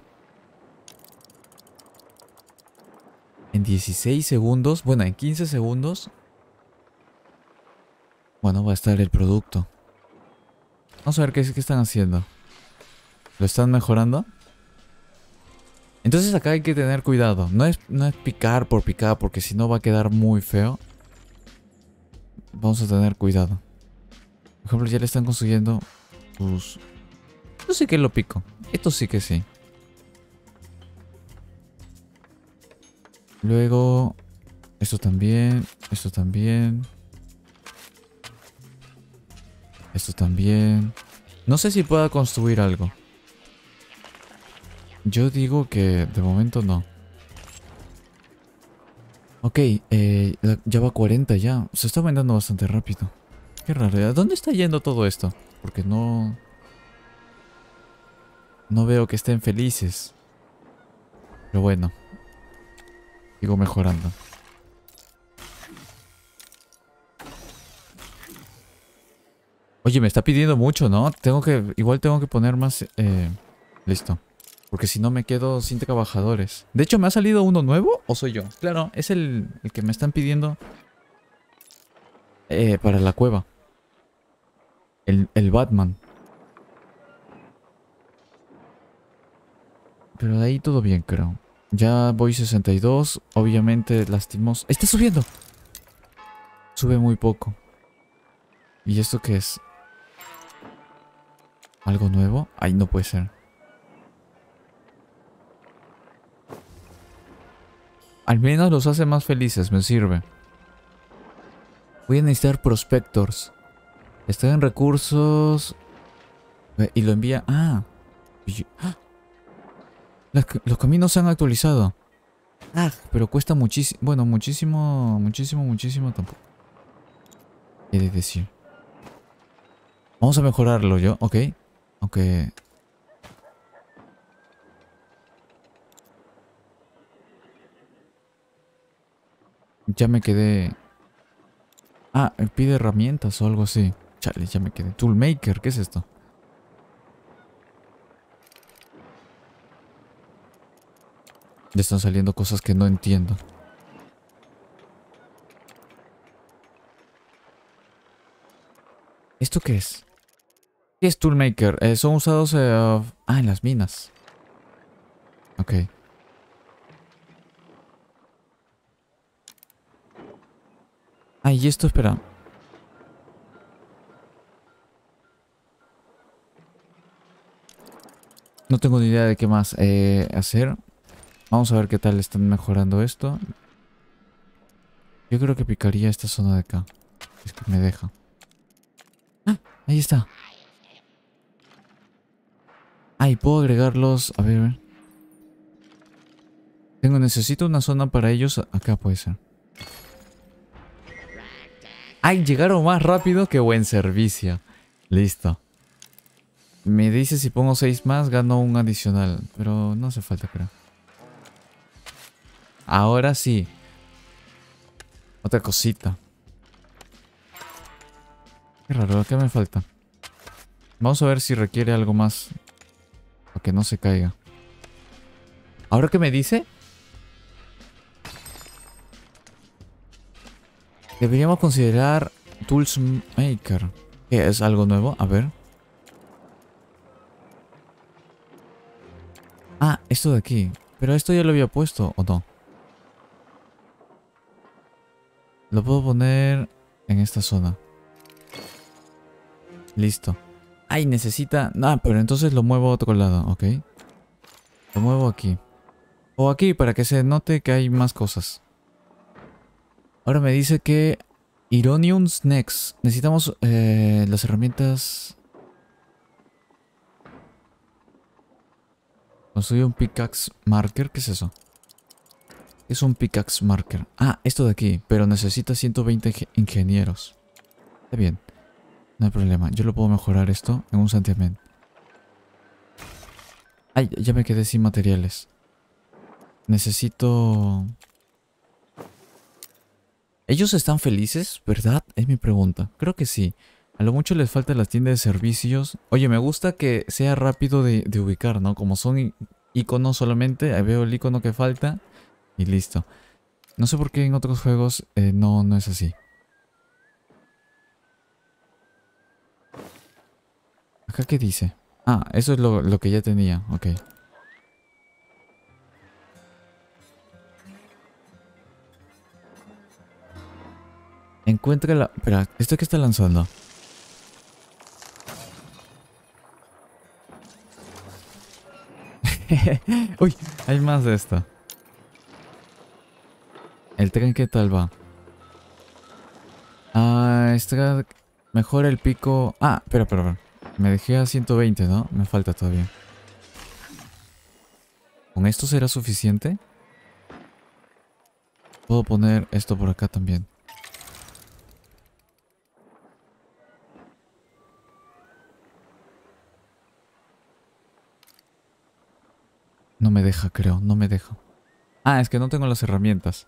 En dieciséis segundos... Bueno, en quince segundos... Bueno, va a estar el producto. Vamos a ver qué, qué están haciendo. ¿Lo están mejorando? Entonces acá hay que tener cuidado. No es, no es picar por picar, porque si no va a quedar muy feo. Vamos a tener cuidado. Por ejemplo, ya le están consiguiendo sus... Esto sí que lo pico. Esto sí que sí. Luego... Esto también. Esto también. Esto también. No sé si pueda construir algo. Yo digo que de momento no. Ok, eh, ya va a cuarenta ya. Se está aumentando bastante rápido. Qué raro. ¿A dónde está yendo todo esto? Porque no... No veo que estén felices. Pero bueno. Sigo mejorando. Oye, me está pidiendo mucho, ¿no? Tengo que... Igual tengo que poner más... Eh, listo. Porque si no me quedo sin trabajadores. De hecho, ¿me ha salido uno nuevo o soy yo? Claro, es el, el que me están pidiendo eh, para la cueva. El, el Batman. Pero de ahí todo bien, creo. Ya voy sesenta y dos. Obviamente lastimos... ¡Está subiendo! Sube muy poco. ¿Y esto qué es? ¿Algo nuevo? Ay, no puede ser. Al menos los hace más felices, me sirve. Voy a necesitar prospectors. Están en recursos. Y lo envía... Ah. Y- ¡Ah! Las ca- los caminos se han actualizado. Ah, pero cuesta muchísimo... Bueno, muchísimo... Muchísimo, muchísimo tampoco. Quiere decir. Vamos a mejorarlo yo, ok. Aunque... Ya me quedé... Ah, pide herramientas o algo así. Chale, ya me quedé. Toolmaker, ¿qué es esto? Ya están saliendo cosas que no entiendo. ¿Esto qué es? ¿Qué es Toolmaker? Eh, son usados... Eh, ah, en las minas. Ok. Ah, y esto, espera. No tengo ni idea de qué más eh, hacer. Vamos a ver qué tal están mejorando esto. Yo creo que picaría esta zona de acá. Es que me deja. ¡Ah! Ahí está. Ah, y puedo agregarlos. A ver. Tengo, necesito una zona para ellos. Acá puede ser. ¡Ay! Llegaron más rápido. ¡Qué buen servicio! Listo. Me dice si pongo seis más, gano un adicional. Pero no hace falta, creo. Ahora sí. Otra cosita. Qué raro, ¿qué me falta? Vamos a ver si requiere algo más. Para que no se caiga. ¿Ahora qué me dice? Deberíamos considerar Tools Maker. ¿Qué es algo nuevo? A ver. Ah, esto de aquí. Pero esto ya lo había puesto, ¿o no? Lo puedo poner en esta zona. Listo. Ay, necesita... Ah, pero entonces lo muevo a otro lado, ok. Lo muevo aquí. O aquí, para que se note que hay más cosas. Ahora me dice que... Ironium's Next. Necesitamos eh, las herramientas... Construye un pickaxe marker. ¿Qué es eso? Es un pickaxe marker. Ah, esto de aquí. Pero necesita ciento veinte ingenieros. Está bien. No hay problema. Yo lo puedo mejorar esto en un santiamén. Ay, ya me quedé sin materiales. Necesito... ¿Ellos están felices? ¿Verdad? Es mi pregunta. Creo que sí. A lo mucho les falta las tiendas de servicios. Oye, me gusta que sea rápido de, de ubicar, ¿no? Como son iconos solamente, ahí veo el icono que falta y listo. No sé por qué en otros juegos eh, no, no es así. ¿Acá qué dice? Ah, eso es lo, lo que ya tenía. Ok. Encuentra la... Espera, ¿esto qué está lanzando? Uy, hay más de esto. ¿El tren qué tal va? Ah, este... Mejora el pico... Ah, espera, espera, espera. Me dejé a ciento veinte, ¿no? Me falta todavía. ¿Con esto será suficiente? Puedo poner esto por acá también. No me deja, creo. No me deja. Ah, es que no tengo las herramientas.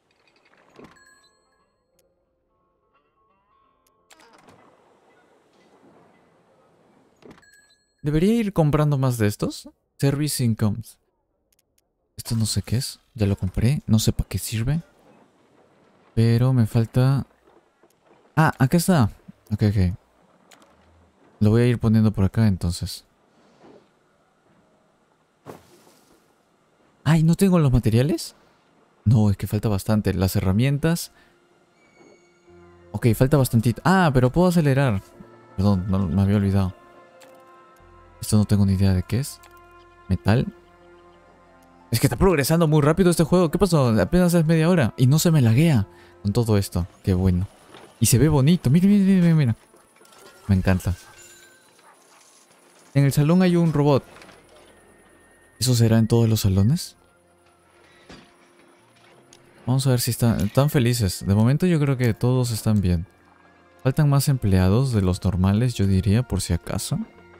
¿Debería ir comprando más de estos? Service Incomes. Esto no sé qué es. Ya lo compré. No sé para qué sirve. Pero me falta... Ah, acá está. Ok, ok. Lo voy a ir poniendo por acá entonces. Ay, ¿no tengo los materiales? No, es que falta bastante. Las herramientas... Ok, falta bastantito. Ah, pero puedo acelerar. Perdón, no, me había olvidado. Esto no tengo ni idea de qué es. Metal. Es que está progresando muy rápido este juego. ¿Qué pasó? Apenas es media hora. Y no se me laguea con todo esto. Qué bueno. Y se ve bonito. Mira, mira, mira, mira. Me encanta. En el salón hay un robot. ¿Eso será en todos los salones? Vamos a ver si están, están felices. De momento yo creo que todos están bien. Faltan más empleados de los normales, yo diría, por si acaso.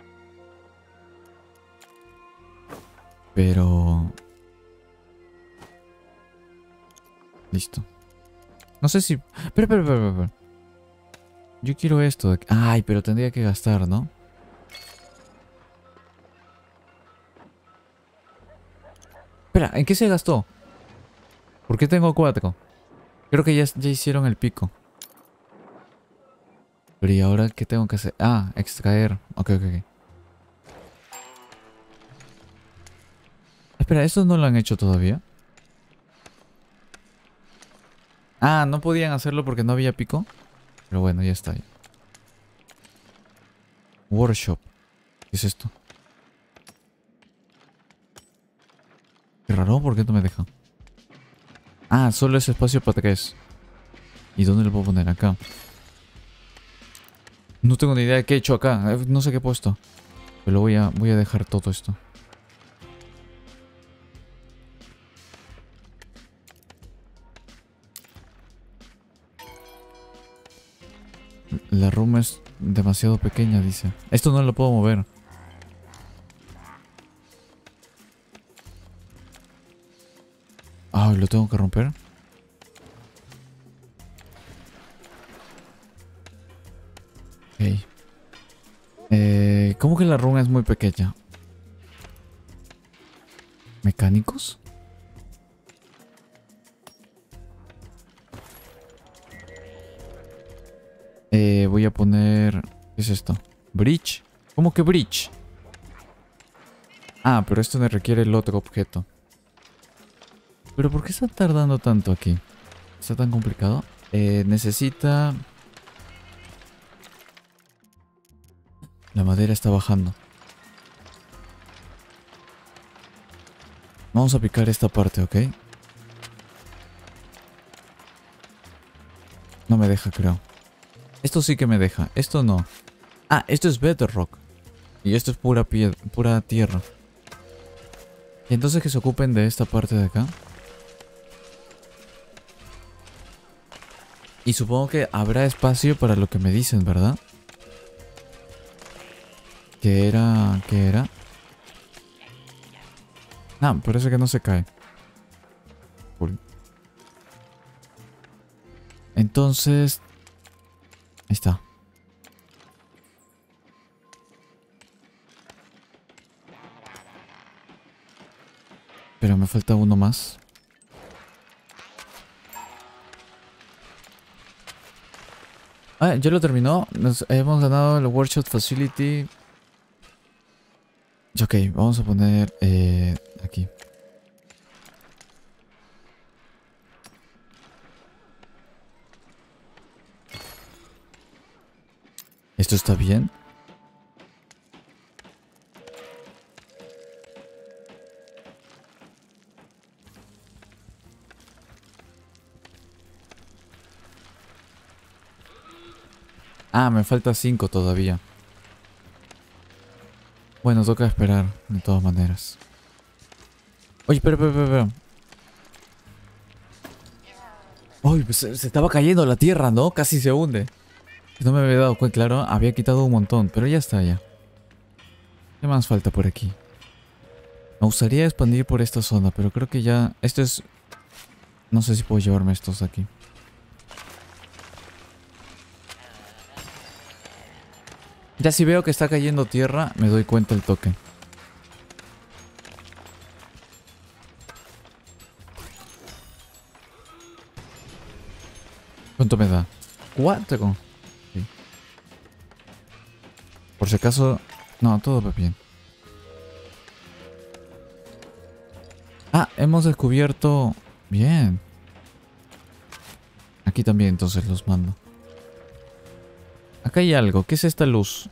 Pero... listo. No sé si... Espera, espera, espera, espera. Yo quiero esto. De... Ay, pero tendría que gastar, ¿no? Espera, ¿en qué se gastó? ¿Por qué tengo cuatro? Creo que ya, ya hicieron el pico. Pero ¿y ahora qué tengo que hacer? Ah, extraer. Ok, ok, ok. Espera, ¿estos no lo han hecho todavía? Ah, no podían hacerlo porque no había pico. Pero bueno, ya está. Workshop. ¿Qué es esto? Qué raro, ¿por qué no me deja? Ah, solo es espacio para tres. ¿Y dónde lo puedo poner? Acá. No tengo ni idea de qué he hecho acá. No sé qué he puesto. Pero voy a, voy a dejar todo esto. La room es demasiado pequeña, dice. Esto no lo puedo mover. Ah, ¿lo tengo que romper? Ok. Eh, ¿Cómo que la room es muy pequeña? ¿Mecánicos? Eh, voy a poner... ¿Qué es esto? ¿Bridge? ¿Cómo que bridge? Ah, pero esto me requiere el otro objeto. ¿Pero por qué está tardando tanto aquí? ¿Está tan complicado? Eh, necesita... La madera está bajando. Vamos a picar esta parte, ¿ok? No me deja, creo. Esto sí que me deja. Esto no. Ah, esto es Bedrock. Y esto es pura, piedra, pura tierra. Y entonces que se ocupen de esta parte de acá. Y supongo que habrá espacio para lo que me dicen, ¿verdad? ¿Qué era? ¿Qué era? Ah, parece que no se cae. Cool. Entonces... Ahí está. Pero me falta uno más. Ah, ya lo terminó. Nos hemos ganado el Workshop Facility. Ok, vamos a poner eh, aquí. ¿Esto está bien? Ah, me falta cinco todavía. Bueno, toca esperar, de todas maneras. Oye, espera, espera, espera, espera. Uy, pues se, se estaba cayendo la tierra, ¿no? Casi se hunde. No me había dado cuenta, claro, había quitado un montón, pero ya está ya. ¿Qué más falta por aquí? Me gustaría expandir por esta zona, pero creo que ya... Esto es... No sé si puedo llevarme estos de aquí. Ya si veo que está cayendo tierra, me doy cuenta el toque. ¿Cuánto me da? Cuatro. Sí. Por si acaso... No, todo va bien. Ah, hemos descubierto... Bien. Aquí también entonces los mando. Acá hay algo. ¿Qué es esta luz?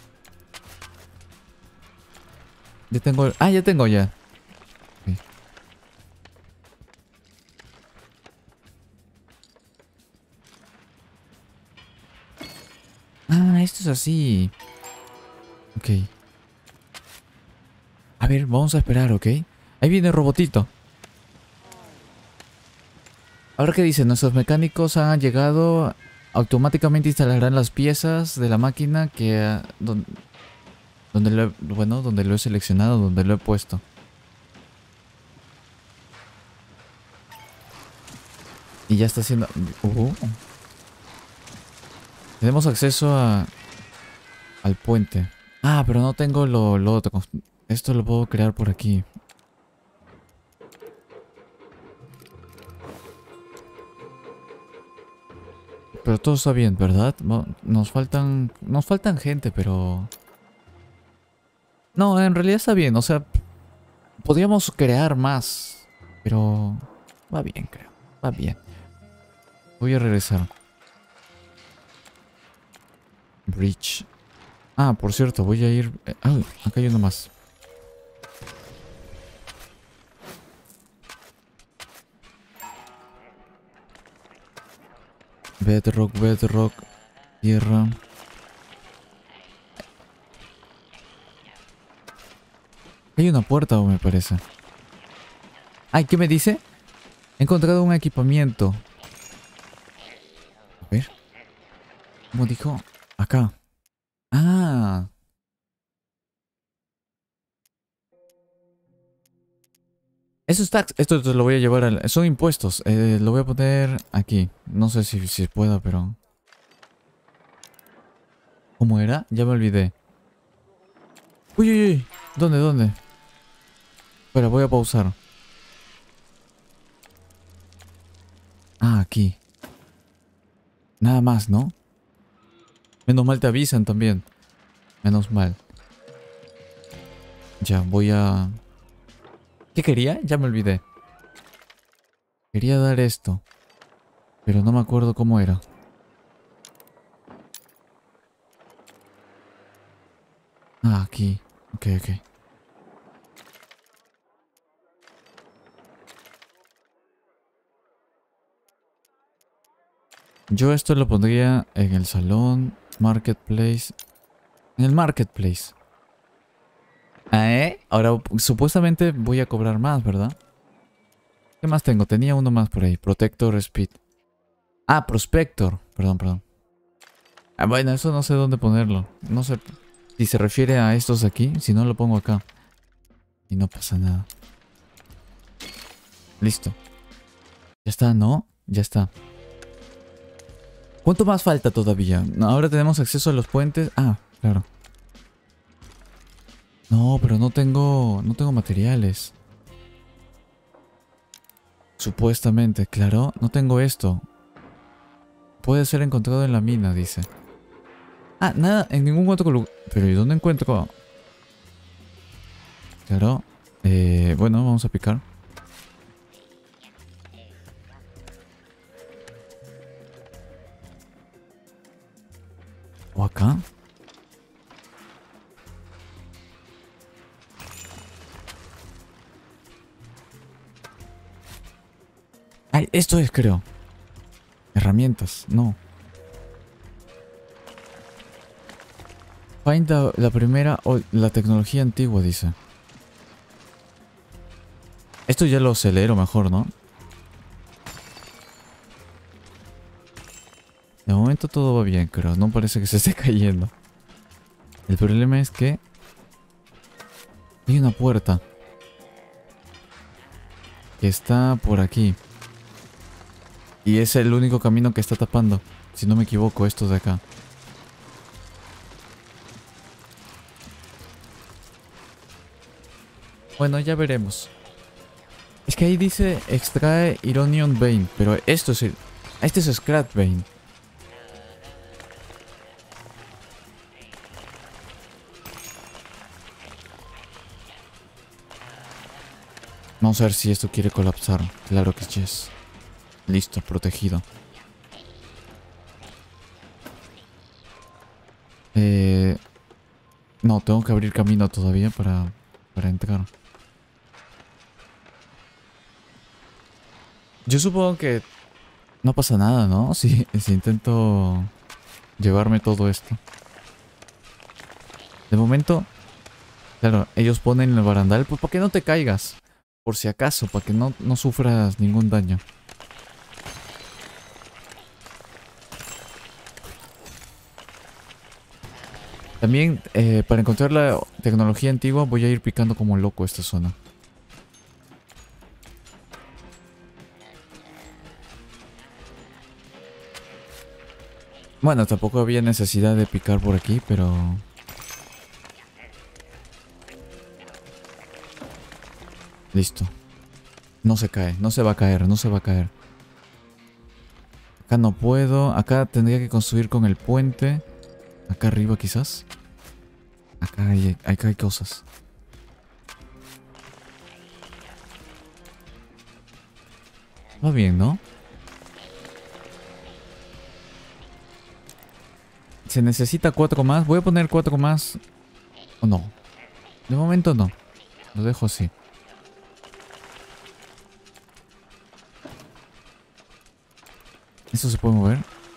Ya tengo... Ah, ya tengo ya. Okay. Ah, esto es así. Ok. A ver, vamos a esperar, ¿ok? Ahí viene el robotito. Ahora que dice, nuestros mecánicos han llegado, automáticamente instalarán las piezas de la máquina que... Don, donde lo he, bueno, donde lo he seleccionado, donde lo he puesto. Y ya está haciendo... Uh, tenemos acceso a... al puente. Ah, pero no tengo lo, lo otro. Esto lo puedo crear por aquí. Pero todo está bien, ¿verdad? Nos faltan... Nos faltan gente, pero... No, en realidad está bien. O sea, podríamos crear más. Pero... va bien, creo. Va bien. Voy a regresar. Bridge. Ah, por cierto, voy a ir... Ah, acá hay uno más. Bedrock, bedrock. Tierra. Hay una puerta, me parece. Ay, ¿qué me dice? He encontrado un equipamiento. A ver. ¿Cómo dijo? Acá. Ah. Eso es tax. Esto te lo voy a llevar al... Son impuestos. Eh, lo voy a poner aquí. No sé si, si puedo, pero... ¿Cómo era? Ya me olvidé. Uy, uy, uy. ¿Dónde, dónde? Espera, voy a pausar. Ah, aquí. Nada más, ¿no? Menos mal te avisan también. Menos mal. Ya, voy a... ¿Qué quería? Ya me olvidé. Quería dar esto. Pero no me acuerdo cómo era. Ah, aquí. Ok, ok. Yo esto lo pondría en el salón, marketplace. En el marketplace. Ah, ¿eh? Ahora supuestamente voy a cobrar más, ¿verdad? ¿Qué más tengo? Tenía uno más por ahí. Protector Speed. Ah, Prospector. Perdón, perdón. Ah, bueno, eso no sé dónde ponerlo. No sé si se refiere a estos de aquí. Si no, lo pongo acá. Y no pasa nada. Listo. Ya está, ¿no? Ya está. ¿Cuánto más falta todavía? Ahora tenemos acceso a los puentes. Ah, claro. No, pero no tengo... No tengo materiales. Supuestamente, claro. No tengo esto. Puede ser encontrado en la mina, dice. Ah, nada, en ningún otro lugar. Pero ¿y dónde encuentro? Claro. Eh, bueno, vamos a picar. ¿O acá? Ay, esto es, creo. Herramientas, no. Find the, la primera o la tecnología antigua, dice. Esto ya lo acelero mejor, ¿no? De momento todo va bien, creo. No parece que se esté cayendo. El problema es que... hay una puerta. Que está por aquí. Y es el único camino que está tapando. Si no me equivoco, esto de acá. Bueno, ya veremos. Es que ahí dice extrae Ironion Vein. Pero esto es el... este es Scrap Vein. Vamos a ver si esto quiere colapsar. Claro que yes. Listo, protegido. Eh, no, tengo que abrir camino todavía para, para entrar. Yo supongo que no pasa nada, ¿no? Si, si intento llevarme todo esto. De momento, Claro, ellos ponen el barandal pues para que no te caigas. Por si acaso, para que no, no sufras ningún daño. También, eh, para encontrar la tecnología antigua, voy a ir picando como loco esta zona. Bueno, tampoco había necesidad de picar por aquí, pero... Listo. No se cae, no se va a caer, no se va a caer. Acá no puedo. Acá tendría que construir con el puente. Acá arriba quizás. Acá hay, acá hay cosas. Va bien, ¿no? Se necesita cuatro más. Voy a poner cuatro más. ¿O no? De momento no. Lo dejo así. ¿Esto se puede mover?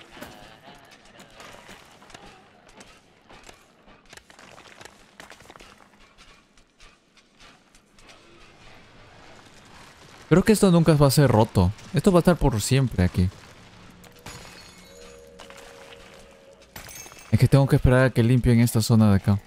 Creo que esto nunca va a ser roto. Esto va a estar por siempre aquí. Es que tengo que esperar a que limpien esta zona de acá.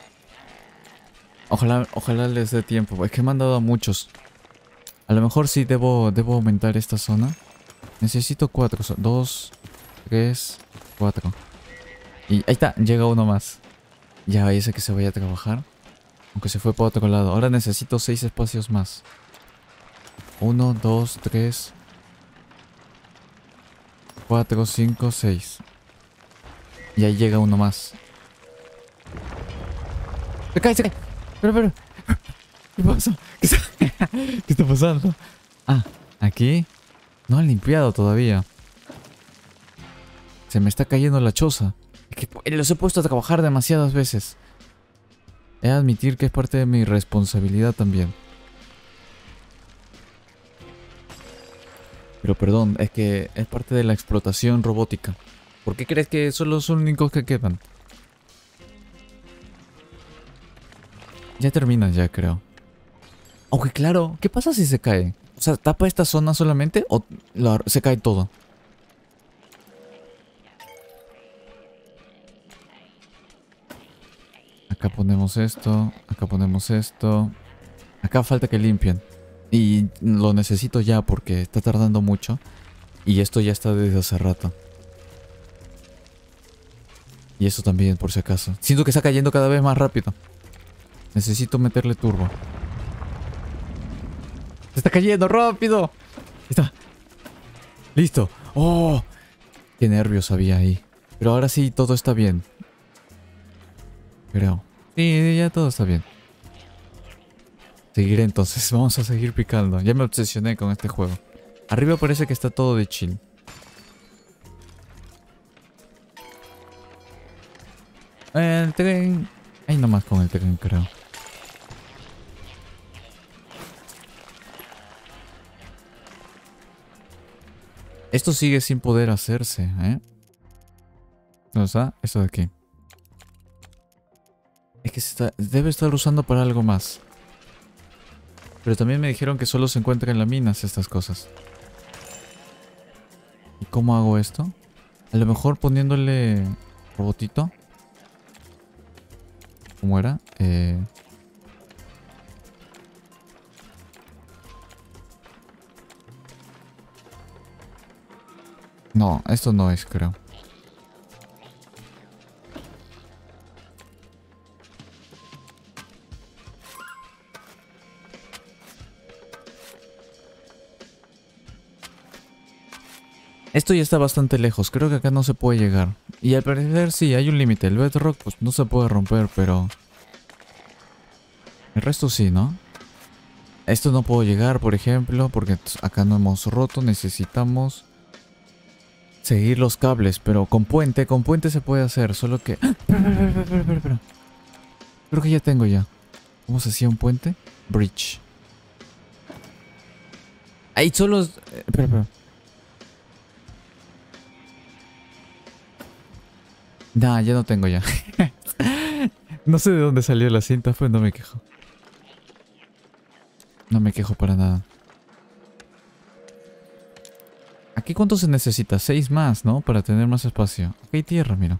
Ojalá, ojalá les dé tiempo. Es que me han dado a muchos. A lo mejor sí debo, debo aumentar esta zona. Necesito cuatro. Dos, tres, cuatro. Y ahí está, llega uno más. Ya ese que se vaya a trabajar. Aunque se fue para otro lado. Ahora necesito seis espacios más. Uno, dos, tres, cuatro, cinco, seis. Y ahí llega uno más. Se cae, se cae. Pero, pero. ¿Qué pasa? ¿Qué está, ¿Qué está pasando? Ah, aquí. No han limpiado todavía. Se me está cayendo la choza. Es que los he puesto a trabajar demasiadas veces. He de admitir que es parte de mi responsabilidad también. Pero perdón, es que es parte de la explotación robótica. ¿Por qué crees que son los únicos que quedan? Ya terminan ya, creo. Aunque claro, ¿qué pasa si se cae? O sea, ¿tapa esta zona solamente o la, se cae todo? Acá ponemos esto, acá ponemos esto. Acá falta que limpien. Y lo necesito ya porque está tardando mucho. Y esto ya está desde hace rato. Y eso también, por si acaso. Siento que está cayendo cada vez más rápido. Necesito meterle turbo. ¡Se está cayendo rápido! Está. ¡Listo! ¡Oh! Qué nervios había ahí. Pero ahora sí, todo está bien. Creo. Sí, ya todo está bien. Seguiré entonces. Vamos a seguir picando. Ya me obsesioné con este juego. Arriba parece que está todo de chill. El tren. Ahí nomás con el tren, creo. Esto sigue sin poder hacerse, ¿eh? ¿Dónde está? Esto de aquí. Es que se está, debe estar usando para algo más. Pero también me dijeron que solo se encuentran en las minas estas cosas. ¿Y cómo hago esto? A lo mejor poniéndole robotito. ¿Cómo era? Eh... No, esto no es, creo. Esto ya está bastante lejos, creo que acá no se puede llegar. Y al parecer sí, hay un límite. El bedrock pues no se puede romper, pero... El resto sí, ¿no? Esto no puedo llegar, por ejemplo, porque acá no hemos roto. Necesitamos seguir los cables, pero con puente, con puente se puede hacer, solo que... ¡Ah! Espera, espera, espera, espera, espera. Creo que ya tengo ya. ¿Cómo se hacía un puente? Bridge. Ahí solo... Espera, espera. Nah, ya no tengo ya. No sé de dónde salió la cinta, pues no me quejo. No me quejo para nada. ¿Aquí cuánto se necesita? Seis más, ¿no? Para tener más espacio. Aquí hay tierra, mira.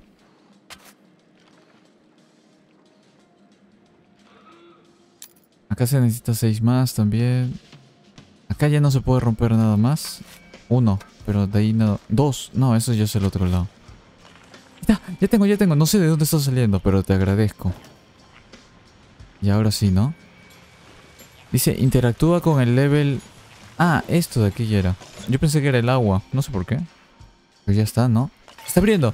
Acá se necesita seis más también. Acá ya no se puede romper nada más. Uno, pero de ahí no. Dos. No, eso ya es el otro lado. Ya, ya tengo, ya tengo. No sé de dónde está saliendo, pero te agradezco. Y ahora sí, ¿no? Dice, interactúa con el level... Ah, esto de aquí ya era. Yo pensé que era el agua. No sé por qué. Pero ya está, ¿no? ¡Se está abriendo!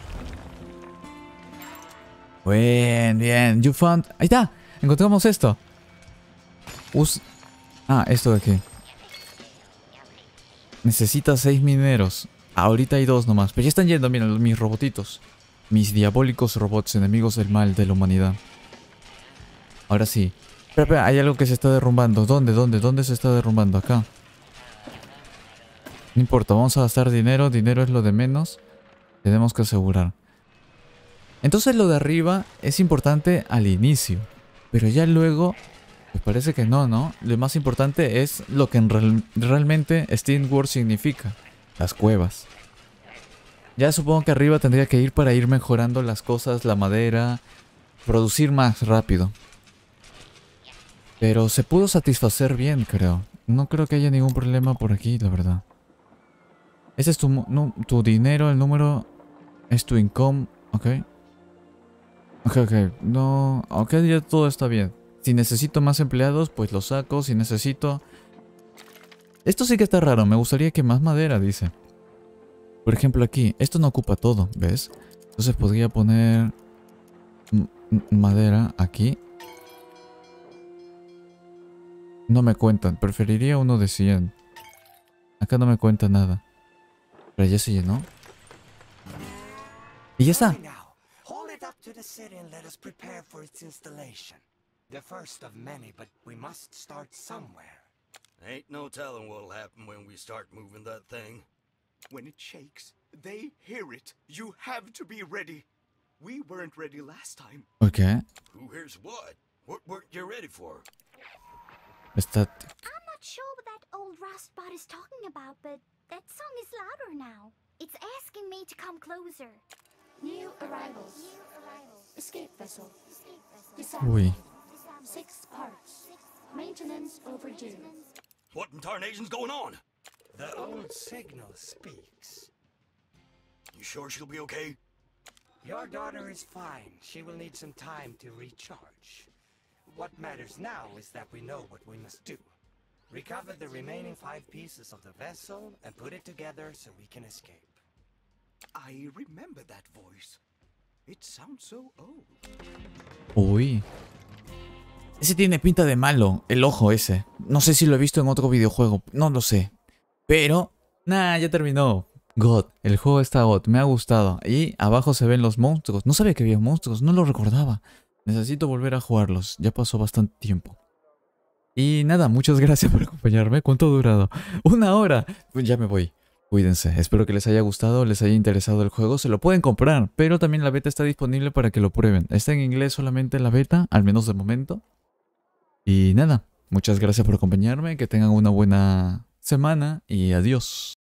Bien, bien. You found... Ahí está. Encontramos esto. Us... Ah, esto de aquí. Necesita seis mineros. Ahorita hay dos nomás. Pero ya están yendo, miren, mis robotitos. Mis diabólicos robots, enemigos del mal de la humanidad. Ahora sí. Espera, espera, hay algo que se está derrumbando. ¿Dónde, dónde, dónde se está derrumbando? Acá. No importa, vamos a gastar dinero. Dinero es lo de menos. Tenemos que asegurar. Entonces lo de arriba es importante al inicio. Pero ya luego... Pues parece que no, ¿no? Lo más importante es lo que en real, realmente SteamWorld significa. Las cuevas. Ya supongo que arriba tendría que ir para ir mejorando las cosas, la madera. Producir más rápido. Pero se pudo satisfacer bien, creo. No creo que haya ningún problema por aquí, la verdad. Ese es tu, no, tu dinero, el número es tu income, ok. Ok, ok, no, ok, ya todo está bien. Si necesito más empleados, pues los saco, si necesito... Esto sí que está raro, me gustaría que más madera, dice. Por ejemplo aquí, esto no ocupa todo, ¿ves? Entonces podría poner madera aquí. No me cuentan, preferiría uno de cien. Acá no me cuenta nada. Pero ya se llenó. Y ya está. Ain't no telling what'll happen when we start moving that thing. When it shakes, they hear it. You have to be ready. We weren't ready last time. Ok. Who hears what? What weren't you ready for? Está... I'm not sure what that old rustbot is talking about, but that song is louder now. It's asking me to come closer. New arrivals. Escape vessel. Uy. Six parts. Maintenance overdue. What in tarnation's going on? The old signal speaks. You sure she'll be okay? Your daughter is fine. She will need some time to recharge. What matters now is that we know what we must do. Recover the remaining five pieces of the vessel and put it together so we can escape. I remember that voice. It sounds so old. Uy. Ese tiene pinta de malo, el ojo ese. No sé si lo he visto en otro videojuego, no lo sé. Pero, nah, ya terminó. God, el juego está God, me ha gustado. Y abajo se ven los monstruos. No sabía que había monstruos, no lo recordaba. Necesito volver a jugarlos, ya pasó bastante tiempo. Y nada, muchas gracias por acompañarme. ¿Cuánto ha durado? ¡Una hora! Pues ya me voy. Cuídense, espero que les haya gustado, les haya interesado el juego. Se lo pueden comprar, pero también la beta está disponible para que lo prueben. Está en inglés solamente la beta, al menos de momento. Y nada, muchas gracias por acompañarme, que tengan una buena semana y adiós.